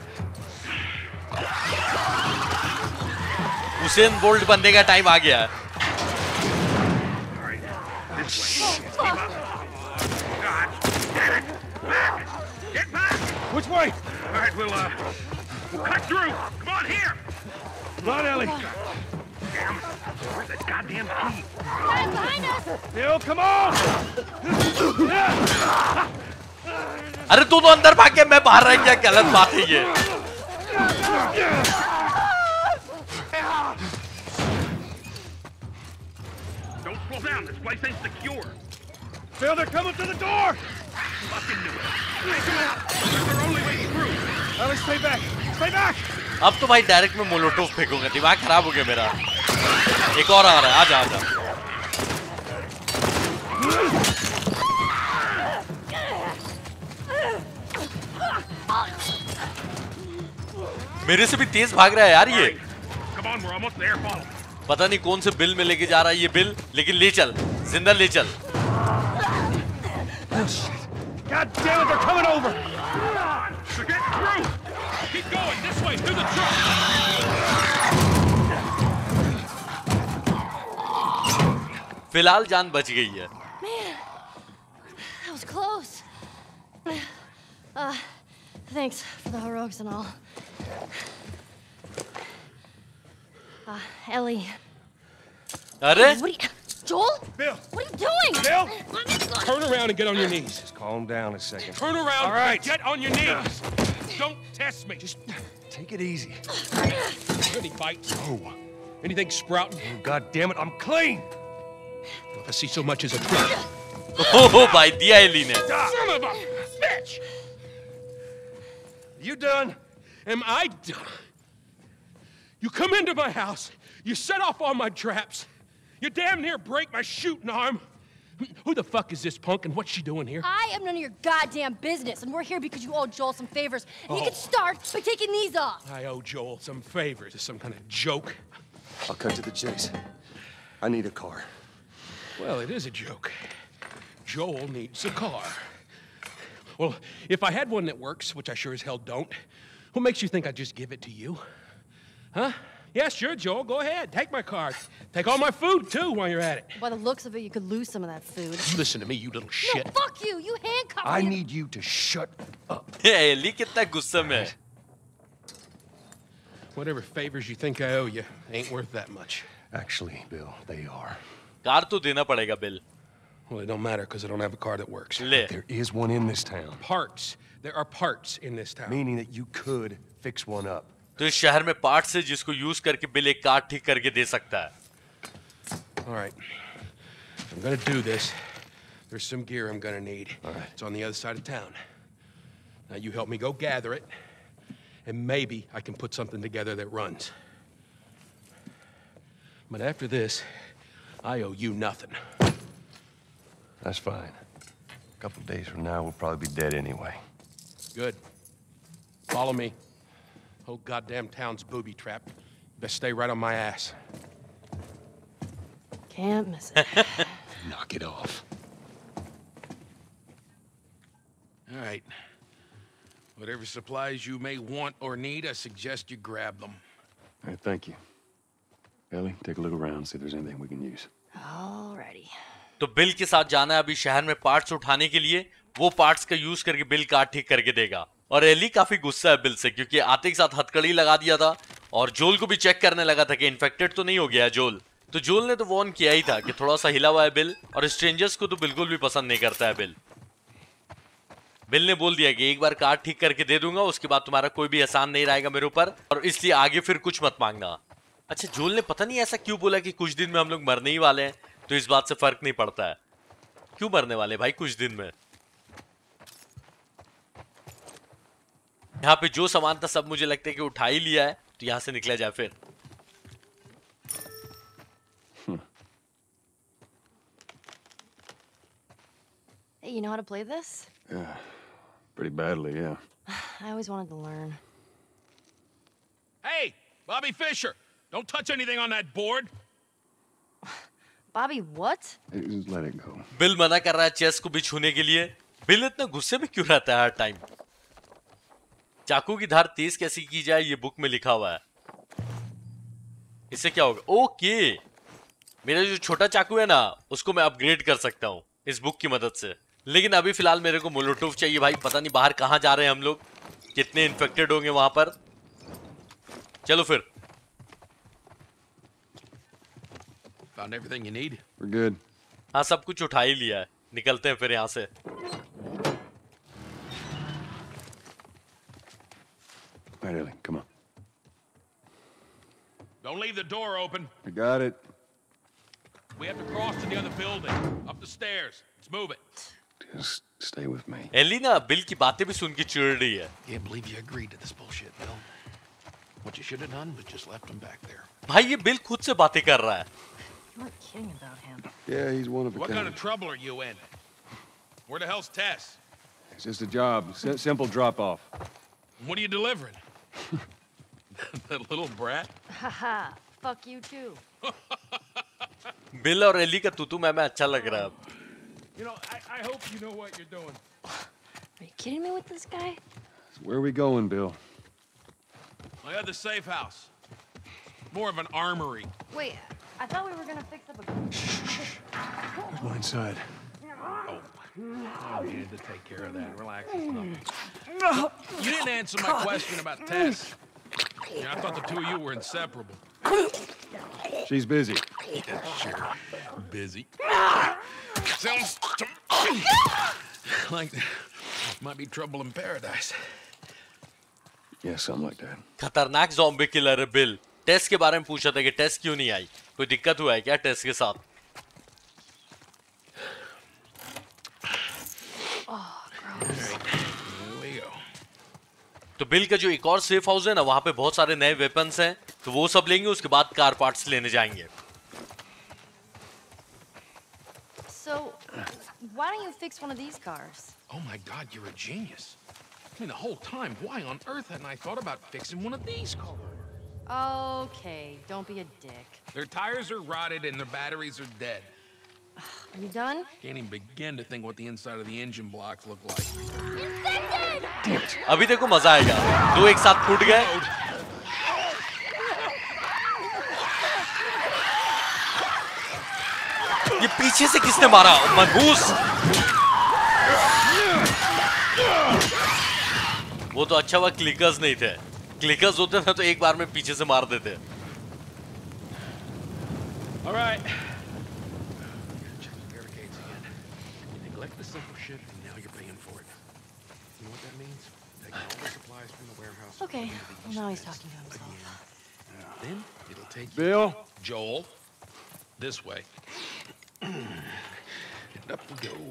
Usain Bolt बनने का टाइम आ गया है।
All right, this way. Keep up. God damn it! Back! Get back!
Which way?
All right, we'll cut through. Come on here.
Run, Ellie.
Damn it! Where's that goddamn key?
Guys behind us.
Bill, come on!
अरे तू तो अंदर भाग के मैं बाहर रह गया, गलत बात है ये।
Don't slow down. This place ain't secure.
Bill, they're coming to the door!
Fucking knew it. Take them out. That's our only way through.
Ellie, stay back! Stay back!
अब तो भाई डायरेक्ट में मोलोटोव फेंकूंगा, दिमाग खराब हो गया मेरा। एक और आ रहा है, आजा आजा। मेरे से भी तेज भाग रहा है यार ये।
Come on, we're almost there. Follow.
पता नहीं कौन से बिल में लेके जा रहा है ये बिल, लेकिन ले चल, जिंदा ले चल।
God damn it, they're coming over!
We're getting through. Keep going this way through the truck.
फिलहाल जान बच गई है।
Man, that was close. Thanks for the heroics and all. Ellie,
अरे
What are you, Joel?
Bill!
What are you doing?
Bill!
Let me go.
Turn around and get on your knees.
Just calm down a second.
Turn around.
All right.
Get on your knees. Don't test me.
Just take it easy.
Any bites?
Oh,
Anything sprouting?
God damn it, I'm clean!
If I see so much as a twitch.
ओहो भाई दिया Eli ने।
Son of a bitch!
You done?
Am I done? You come into my house. You set off all my traps. You damn near break my shooting arm. Who the fuck is this punk and what's she doing here?
I am none of your goddamn business, and we're here because you owe Joel some favors. And you can start by taking these off.
I owe Joel some favors. Is some kind of joke?
I'll cut to the chase. I need a car.
Well, it is a joke. Joel needs a car. Well, if I had one that works, which I sure as hell don't, what makes you think I'd just give it to you? Huh? Yeah, sure, Joel, go ahead. Take my car. Take all my food, too, while you're at it.
By the looks of it, you could lose some of that food.
Listen to me, you little shit.
No, fuck you! You handcuffed me.
I need you to shut up.
Ellie कितना गुस्से में है।
Whatever favors you think I owe you ain't worth that much.
Actually, Bill, they are.
Car तो देना पड़ेगा Bill.
Well, it don't matter because I don't have a car that works.
ले
There is one in this town.
Parts. There are parts in this town.
Meaning that you could fix one up.
तो इस शहर में parts है जिसको use करके bill एक car ठीक करके दे सकता है।
All right. If I'm gonna do this, there's some gear I'm gonna need.
All right.
It's on the other side of town. Now you help me go gather it, and maybe I can put something together that runs. But after this, I owe you nothing.
That's fine. A couple days from now, we'll probably be dead anyway.
Good. Follow me. Whole goddamn town's booby trapped. Best stay right on my ass.
Can't miss it.
Knock it off.
All right. Whatever supplies you may want or need, I suggest you grab them.
All right, thank you. Ellie, take a look around, see if there's anything we can use.
Alrighty.
तो Bill के साथ जाना है अभी शहर में parts उठाने के लिए। वो पार्ट्स का यूज करके बिल कार ठीक करके देगा। और एली काफी गुस्सा है बिल से क्योंकि आते के साथ हथकड़ी लगा दिया था और जोल को भी चेक करने लगा था कि इन्फेक्टेड तो नहीं हो गया है जोल। तो जोल ने तो वार्न किया ही था कि थोड़ा सा हिला हुआ है बिल और स्ट्रेंजर्स को तो बिल्कुल भी पसंद नहीं करता है बिल। बिल ने बोल दिया कि एक बार कार ठीक करके दे दूंगा, उसके बाद तुम्हारा कोई भी एहसान नहीं रहेगा मेरे ऊपर और इसलिए आगे फिर कुछ मत मांगना। अच्छा, जोल ने पता नहीं ऐसा क्यों बोला कि कुछ दिन में हम लोग मरने ही वाले हैं, तो इस बात से फर्क नहीं पड़ता है। क्यों मरने वाले भाई कुछ दिन में? यहाँ पे जो सामान था सब मुझे लगता है कि उठा ही लिया है, तो यहाँ से निकला जाए फिर।
Hey, you know how to play this?
Yeah, pretty badly, yeah.
I always wanted to learn.
Hey, Bobby Fischer, don't touch anything on that board.
Bobby, what?
Hey, just let it go.
Bill मना कर रहा है chess को भी छूने के लिए। Bill इतना गुस्से में क्यों रहता है हर टाइम? चाकू की धार तेज कैसी की जाए ये बुक में लिखा हुआ है। इससे क्या होगा? ओके, मेरा जो छोटा चाकू है ना उसको मैं अपग्रेड कर सकता हूँ इस बुक की मदद से। लेकिन अभी फिलहाल मेरे को मोलोटोव चाहिए भाई। पता नहीं बाहर कहाँ जा रहे हैं हम लोग, कितने इन्फेक्टेड होंगे वहां पर। चलो फिर।
Found everything you need?
We're good.
हाँ, सब कुछ उठा ही लिया है, निकलते हैं फिर यहाँ से।
All right, Ellie, come on.
Don't leave the door open.
I got it.
We have to cross to the other building. Up the stairs. Let's move it.
Just stay with me.
Ellie ना Bill की बातें भी सुन के चिढ़ रही है।
Can't believe you agreed to this bullshit, Bill. What you should have done was just left him back there.
भाई ये बिल खुद से बातें कर रहा है।
You weren't kidding about him.
Yeah, he's one of a
What kind of
kind.
trouble are you in? Where the hell's Tess?
It's just a job. Simple drop-off.
What are you delivering? That little brat?
Haha, fuck you too.
Bill और Ellie का तू मैं अच्छा लग रहा है।
You know, I hope you know what you're doing.
Are you kidding me with this guy?
Where are we going, Bill?
I got the safe house. More of an armory.
Wait, I thought we were gonna fix up a...
Let's go inside.
Oh, you needed to take care of that. Relax. It's nothing. You didn't answer my question about Tess. Yeah, I thought the two of you were inseparable.
She's busy.
Sure. Busy. Sounds like might be trouble in paradise.
Yeah, something like that.
खतरनाक zombie killer है Bill. Tess के बारे में पूछा था कि टेस क्यों नहीं आई, कोई दिक्कत हुआ है क्या टेस के साथ? तो बिल का जो एक और सेफ हाउस है ना, वहां पे बहुत सारे नए वेपन्स हैं, तो वो सब लेंगे, उसके बाद कार पार्ट्स लेने जाएंगे।
So, why don't you fix one of these cars?
Oh my God, you're a genius. I mean, the whole time, why on earth hadn't I thought about fixing one of these cars?
Okay, don't be a dick.
Their tires are rotted and their batteries are dead.
Are you done?
Can't even begin to think what the inside of the engine blocks look like.
अभी देखो मजा आएगा, दो एक साथ फूट गए। ये पीछे से किसने मारा? मनहूस। वो तो अच्छा हुआ क्लिकर्स नहीं थे, क्लिकर्स होते ना तो एक बार में पीछे से मार देते।
All right. Check the barricades again. You neglect the simple shit, and now you're paying for it. You know what that means? Taking all the supplies from the warehouse.
Okay,
into the
well, now he's
east
talking to himself.
again. Then it'll take
Bill?
Joel, this way. And up we go.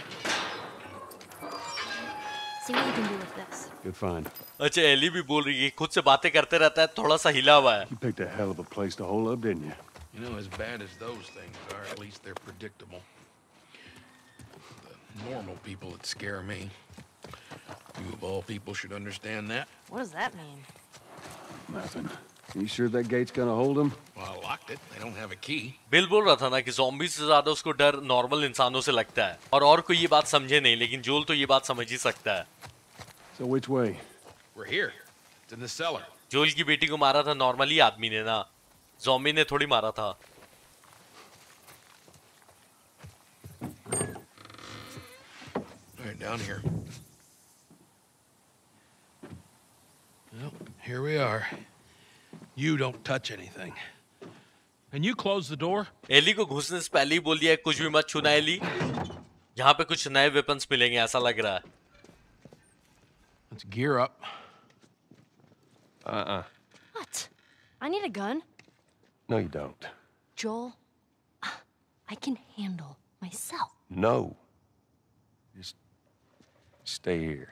See what you can do with this.
Good find.
अच्छा, Ellie भी बोल रही है, खुद से बातें करते रहता है, थोड़ा सा हिला हुआ है।
You picked a hell of a place to hole up, didn't you?
You know, as bad as those things are, at least they're predictable. The normal people that scare me. You of all people should understand that.
What does that mean?
Nothing. You sure that gate's gonna hold him?
Well, I locked it. They don't have a key.
Bill बोल रहा था ना कि zombie से ज्यादा उसको डर normal इंसानों से लगता है, और कोई ये बात समझे नहीं, लेकिन जोल तो ये बात समझ ही सकता है।
So which way?
We're here. It's in the cellar.
जोल की बेटी को मारा था नॉर्मली आदमी ने ना, ज़ॉम्बी ने थोड़ी मारा था।
All right, down here. Well, here we are. You don't touch anything. And you close the door?
Ellie को घुसने से पहले ही बोल दिया कुछ भी मत छूना एली। यहाँ पे कुछ नए वेपन्स मिलेंगे ऐसा लग रहा है।
Let's gear up.
What? I need a gun.
No, you don't.
Joel, I can handle myself.
No. Just stay here.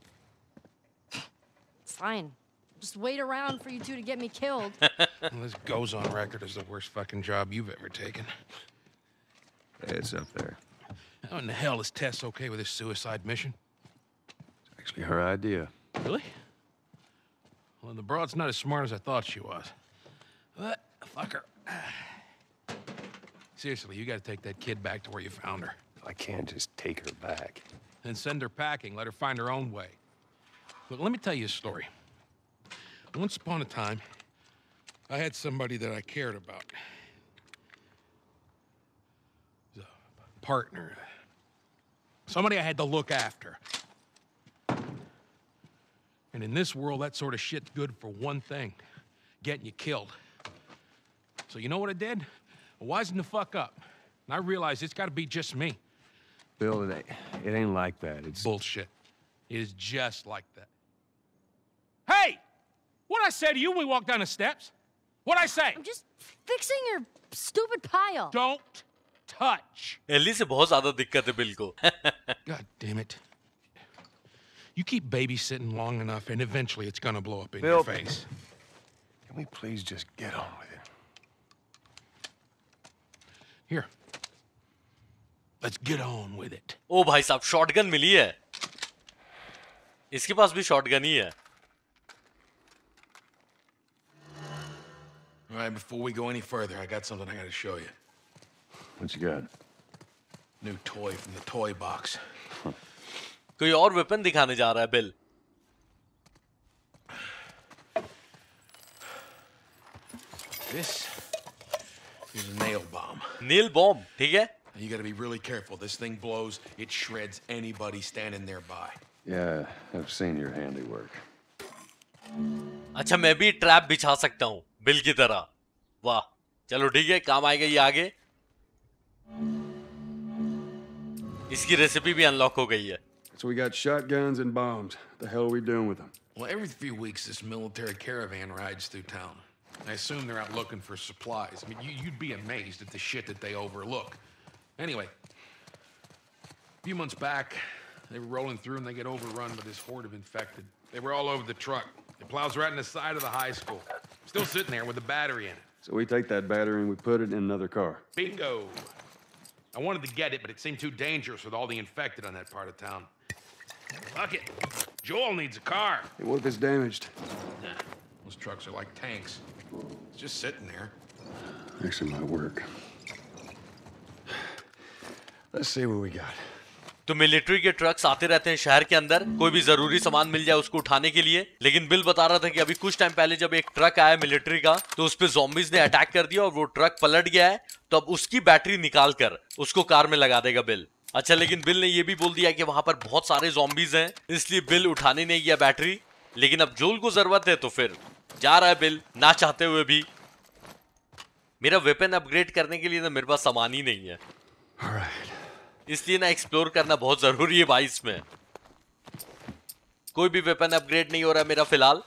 Fine. Just wait around for you two to get me killed.
Well, this goes on record as the worst fucking job you've ever taken.
It's up there.
How in the hell is Tess okay with this suicide mission?
It's actually her idea.
Really? Well, the broad's not as smart as I thought she was. But, fuck her. Seriously, you gotta take that kid back to where you found her.
I can't just take her back.
Then send her packing, let her find her own way. Look, let me tell you a story. Once upon a time, I had somebody that I cared about. A partner. Somebody I had to look after. And in this world, that sort of shit's good for one thing. Getting you killed. So you know what I did? I wisened the fuck up. And I realized it's gotta be just me.
Bill, it ain't like that. It's
Bullshit. It is just like that. Hey! What'd I say to you when we walked down the steps? What'd I say?
I'm just fixing your stupid pile.
Don't touch.
Ellie से बहुत ज्यादा दिक्कत है bill को।
God damn it. You keep babysitting long enough and eventually it's gonna blow up in
Bill,
your face.
Can we please just get on with it?
Here. Let's get on with it.
ओ भाई साहब, shotgun मिली है। इसके पास भी shotgun ही है।
All right, before we go any further, I got something I gotta show you.
What you got?
New toy from the toy box.
कोई और weapon दिखाने जा रहा है Bill.
This is a nail bomb.
Nail bomb, ठीक है?
You gotta be really careful. This thing blows, it shreds anybody standing nearby.
Yeah, I've seen your handiwork.
अच्छा, मैं भी ट्रैप बिछा सकता हूँ बिल की तरह। वाह, चलो ठीक है, काम आएगा ये आगे। इसकी रेसिपी भी अनलॉक हो गई है।
So we got shotguns and bombs. The hell are we doing with them?
Well, every few weeks this military caravan rides through town. I assume they're out looking for supplies. I mean, you'd be amazed at the shit that they overlook. Anyway, a few months back, they were rolling through and they get overrun by this horde of infected. They were all over the truck. It plows right in the side of the high school. Still sitting there with a battery in it.
So we take that battery and we put it in another car.
Bingo! I wanted to get it, but it seemed too dangerous with all the infected on that part of town. Fuck it. Joel needs a car.
Hey, what if it's damaged?
Nah, those trucks are like tanks. It's just sitting there.
Actually might work. Let's see what we got.
तो military के trucks आते रहते हैं शहर के अंदर, कोई भी जरूरी सामान मिल जाए उसको उठाने के लिए। लेकिन बिल बता रहा था कि अभी कुछ टाइम पहले जब एक ट्रक आया मिलिट्री का, तो उस पे ज़ॉम्बीज ने अटैक कर दिया और वो ट्रक पलट गया है। तो अब उसकी बैटरी निकाल कर उसको कार में लगा देगा बिल। अच्छा, लेकिन बिल ने ये भी बोल दिया कि वहां पर बहुत सारे ज़ॉम्बीज हैं, इसलिए बिल उठाने नहीं गया बैटरी। लेकिन अब जोल को जरूरत है तो फिर जा रहा है बिल, ना चाहते हुए भी। मेरा वेपन अपग्रेड करने के लिए ना मेरे पास सामान ही नहीं है, इसलिए ना एक्सप्लोर करना बहुत जरूरी है भाई। इसमें कोई भी वेपन अपग्रेड नहीं हो रहा मेरा फिलहाल।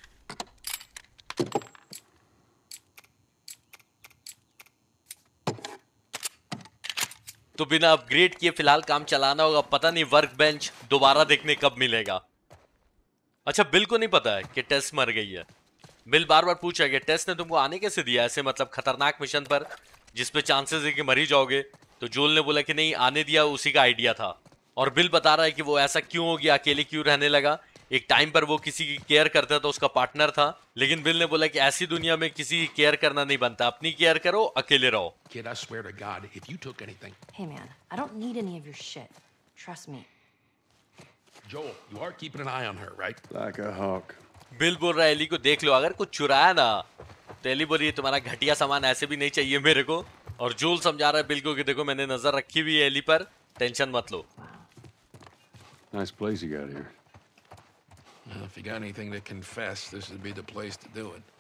तो बिना अपग्रेड किए फिलहाल काम चलाना होगा। पता नहीं वर्क बेंच दोबारा देखने कब मिलेगा। अच्छा, बिल को नहीं पता है कि टेस मर गई है। बिल बार बार पूछा कि टेस ने तुमको आने कैसे दिया ऐसे, मतलब खतरनाक मिशन पर जिसपे चांसेस है कि मर ही जाओगे। तो जोल ने बोला कि नहीं, आने दिया उसी का आइडिया था। और बिल बता रहा है कि वो ऐसा क्यों हो गया, अकेले क्यों रहने लगा। एक टाइम पर वो किसी की केयर करता था, उसका पार्टनर था। लेकिन बिल ने बोला कि ऐसी दुनिया में किसी की केयर करना नहीं बनता, अपनी केयर करो, अकेले रहो।
Kid, I swear to God, if you took anything...
Hey man, I don't need any of your shit. Trust me.
Joel, you are keeping an eye on her, right?
Like a hawk.
Bill बोल रहा है Eli को देख लो, अगर कुछ चुराया ना तो एली बोल रही है तुम्हारा घटिया सामान ऐसे भी नहीं चाहिए मेरे को। और जोल समझा रहा है बिल को कि देखो मैंने नजर रखी हुई है एली पर, टेंशन मत लो।
Nice place you got here.
Well, if you got anything to confess, this would be the place to do it.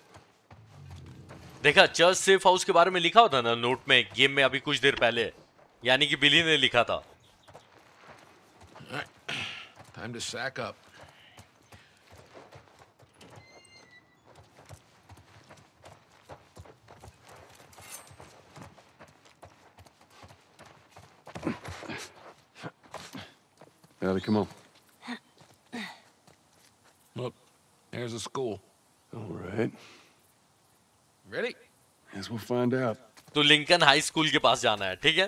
देखा, चर्च सेफ हाउस के बारे में लिखा होता ना नोट में गेम में अभी कुछ देर पहले, यानी कि बिली ने लिखा था।
All right. Time to sack up.
Ellie, come on.
Look, there's a school.
All right.
Ready?
Guess we'll find out.
तो लिंकन हाई स्कूल के पास जाना है, ठीक है।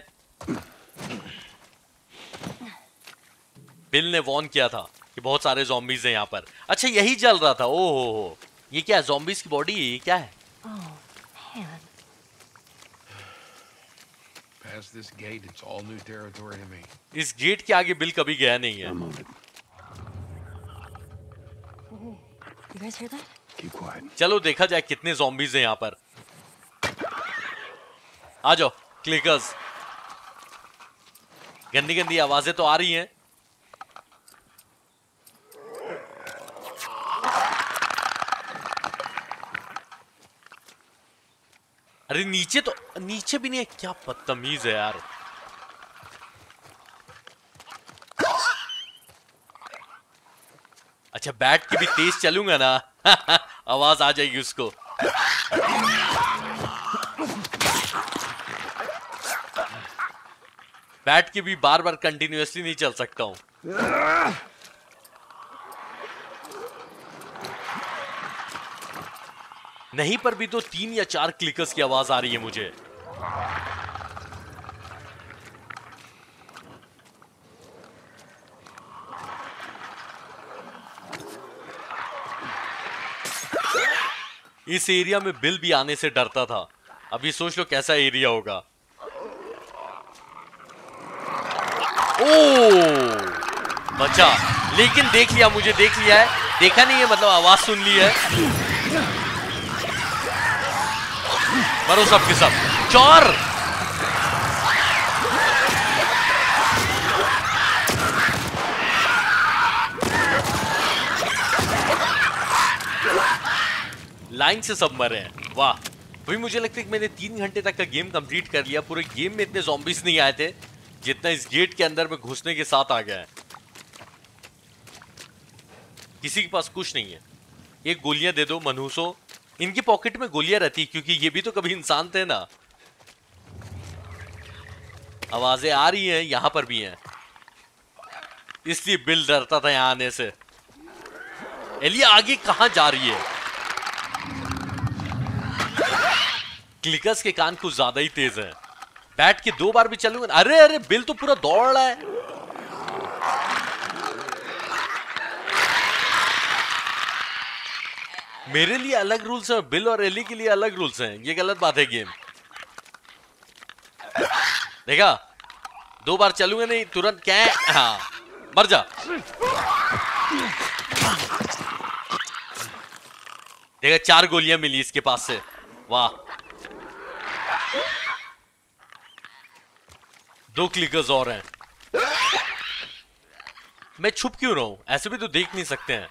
बिल ने वॉर्न किया था कि बहुत सारे ज़ॉम्बीज हैं यहाँ पर। अच्छा, यही चल रहा था। ओहो, ये क्या है? ज़ॉम्बीज की बॉडी, ये क्या है?
Oh man.
Past this gate, it's all new territory to me.
इस गेट के आगे बिल कभी गया नहीं है।
I'm on it.
You guys hear that?
Keep quiet.
चलो देखा जाए कितने ज़ॉम्बीज हैं यहाँ पर। आ जाओ क्लिकर्स। गंदी गंदी आवाजें तो आ रही हैं। अरे नीचे तो, नीचे भी नहीं है, क्या बदतमीज है यार। अच्छा, बैट की भी तेज चलूंगा ना आवाज आ जाएगी उसको। बैट की भी बार बार कंटिन्यूअसली नहीं चल सकता हूं। नहीं, पर भी तो 3 या 4 क्लिकर्स की आवाज आ रही है मुझे। इस एरिया में बिल भी आने से डरता था। अभी सोच लो कैसा एरिया होगा। ओ बचा, लेकिन देख लिया, मुझे देख लिया है। देखा नहीं है मतलब आवाज सुन ली है। मरो सब के सब। चोर लाइन से सब मरे हैं। वाह, अभी मुझे लगता है कि मैंने 3 घंटे तक का गेम कंप्लीट कर लिया। पूरे गेम में इतने ज़ॉम्बीज नहीं आए थे जितना इस गेट के अंदर में घुसने के साथ आ गया है। किसी के पास कुछ नहीं है। ये गोलियां दे दो मनहूसों। इनकी पॉकेट में गोलियां रहती क्योंकि ये भी तो कभी इंसान थे ना। आवाजें आ रही हैं, यहां पर भी हैं, इसलिए बिल डरता था यहां आने से। एलिया आगे कहां जा रही है? क्लिकर्स के कान कुछ ज्यादा ही तेज हैं। बैठ के 2 बार भी चलूंगा। अरे अरे बिल तो पूरा दौड़ रहा है। मेरे लिए अलग रूल्स हैं, बिल और एली के लिए अलग रूल्स हैं। ये गलत बात है गेम। देखा, 2 बार चलूंगा नहीं तुरंत क्या है? हाँ, मर जा। देखा 4 गोलियां मिली इसके पास से। वाह, 2 क्लिकर्स और हैं। मैं छुप क्यों रहा हूं? ऐसे भी तो देख नहीं सकते हैं।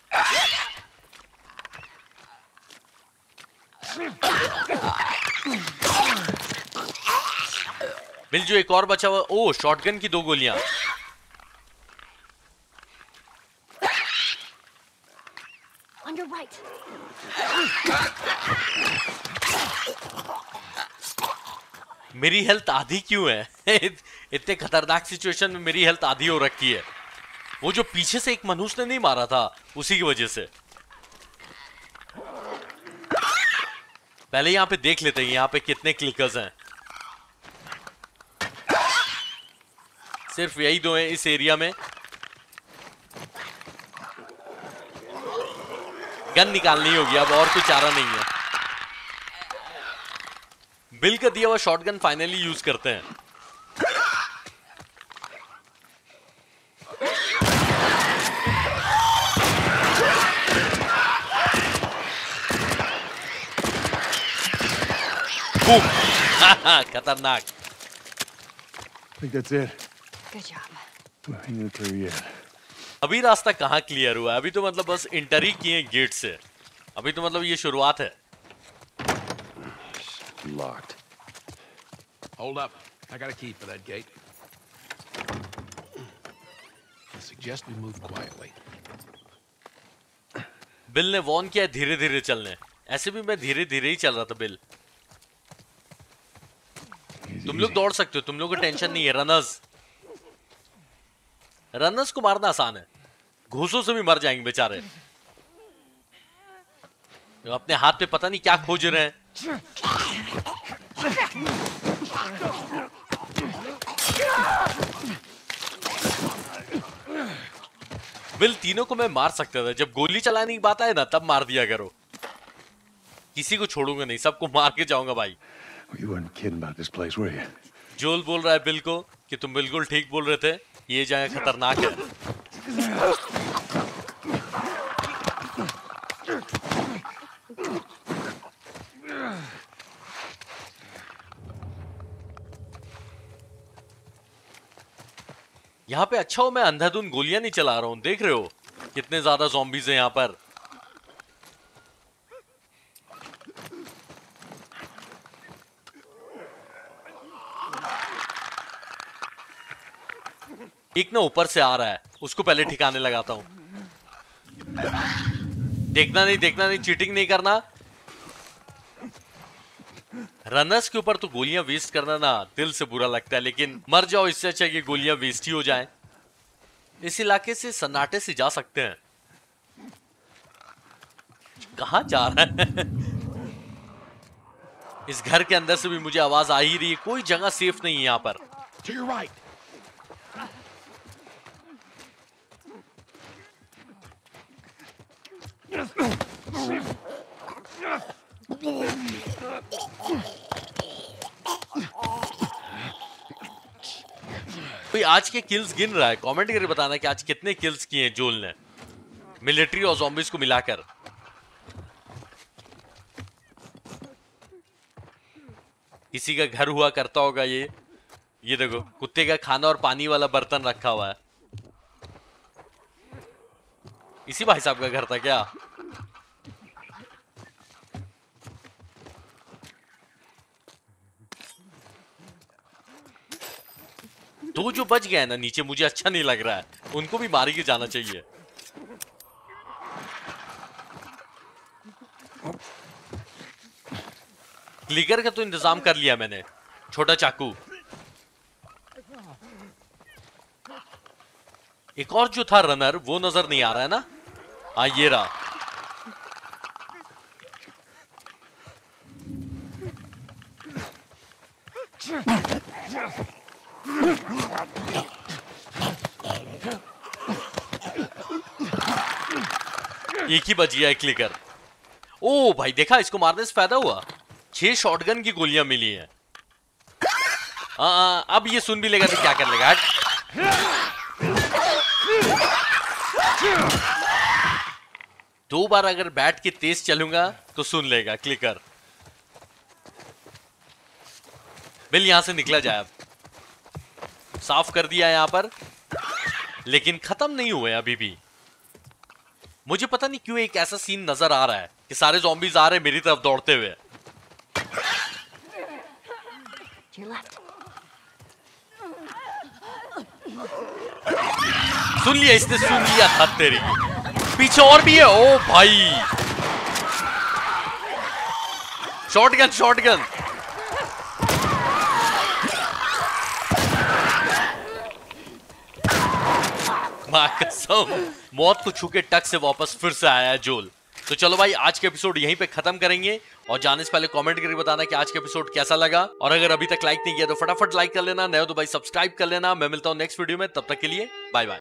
बिल जो एक और बचा हुआ। ओ, शॉटगन की 2 गोलियां।
On your right.
मेरी हेल्थ आधी क्यों है? इतने खतरनाक सिचुएशन में मेरी हेल्थ आधी हो रखी है। वो जो पीछे से एक मनहूस ने नहीं मारा था, उसी की वजह से। पहले यहां पे देख लेते हैं यहां पे कितने क्लिकर्स हैं। सिर्फ यही 2 हैं इस एरिया में। गन निकालनी होगी अब, और कोई चारा नहीं है। बिल का दिया हुआ शॉटगन फाइनली यूज करते हैं। खतरनाक।
I think that's it.
Good job.
We ain't through yet.
अभी रास्ता कहाँ क्लियर हुआ है? अभी तो मतलब बस इंटर ही किए गेट से। अभी तो मतलब ये शुरुआत है।
Locked.
Hold up. I got a key for that gate. I suggest we move quietly.
Bill ने वॉर्न किया धीरे धीरे चलने। ऐसे भी मैं धीरे धीरे ही चल रहा था बिल। तुम लोग दौड़ सकते हो, तुम लोगों को टेंशन नहीं है। रनर्स को मारना आसान है, घूसों से भी मर जाएंगे बेचारे। अपने हाथ पे पता नहीं क्या खोज रहे हैं। बिल तीनों को मैं मार सकता था। जब गोली चलाने की बात आए ना, तब मार दिया करो। किसी को छोड़ूंगा नहीं, सबको मार के जाऊंगा भाई।
You weren't kidding about this place, were you?
जोल बोल रहा है बिल को कि तुम बिल्कुल ठीक बोल रहे थे, ये जगह खतरनाक है। यहाँ पे अच्छा हो मैं अंधाधुन गोलियां नहीं चला रहा हूं। देख रहे हो कितने ज्यादा ज़ॉम्बीज हैं यहाँ पर। एक ना ऊपर से आ रहा है, उसको पहले ठिकाने लगाता हूं। देखना नहीं, चीटिंग नहीं करना। रनर्स के ऊपर तो गोलियां वेस्ट करना ना दिल से बुरा लगता है, लेकिन मर जाओ इससे अच्छा है कि गोलियां वेस्ट ही हो जाएं। इस इलाके से सन्नाटे से जा सकते हैं। कहां जा रहा है? इस घर के अंदर से भी मुझे आवाज आ ही रही है। कोई जगह सेफ नहीं है यहां पर।
To your right.
कोई आज के किल्स गिन रहा है? कमेंट करके बताना कि आज कितने किल्स किए हैं जोल ने, मिलिट्री और ज़ॉम्बीज को मिलाकर। किसी का घर हुआ करता होगा ये देखो, कुत्ते का खाना और पानी वाला बर्तन रखा हुआ है। इसी भाई साहब का घर था क्या? तो जो बच गए ना नीचे, मुझे अच्छा नहीं लग रहा है, उनको भी मार के जाना चाहिए। क्लिकर का तो इंतजाम कर लिया मैंने, छोटा चाकू। एक और जो था रनर, वो नजर नहीं आ रहा है ना? हाँ ये रहा। एक ही बच गया है क्लिकर। ओ भाई देखा, इसको मारने से फायदा हुआ, 6 शॉटगन की गोलियां मिली हैं। अब ये सुन भी लेगा तो क्या कर लेगा। दो बार अगर बैठ के तेज चलूंगा तो सुन लेगा क्लिकर। बिल यहां से निकला जाए। अब साफ कर दिया यहां पर, लेकिन खत्म नहीं हुए अभी भी। मुझे पता नहीं क्यों एक ऐसा सीन नजर आ रहा है कि सारे ज़ॉम्बीज आ रहे हैं मेरी तरफ दौड़ते हुए। सुन लिया इसने, सुन लिया था तेरी। पीछे और भी है। ओ भाई, शॉटगन शॉटगन। कसम, मौत को छू के टक से वापस फिर से आया है जोल। तो चलो भाई, आज के एपिसोड यहीं पे खत्म करेंगे, और जाने से पहले कमेंट करके बताना कि आज का एपिसोड कैसा लगा। और अगर अभी तक लाइक नहीं किया तो फटाफट लाइक कर लेना, नए हो तो भाई सब्सक्राइब कर लेना। मैं मिलता हूं नेक्स्ट वीडियो में, तब तक के लिए बाय बाय।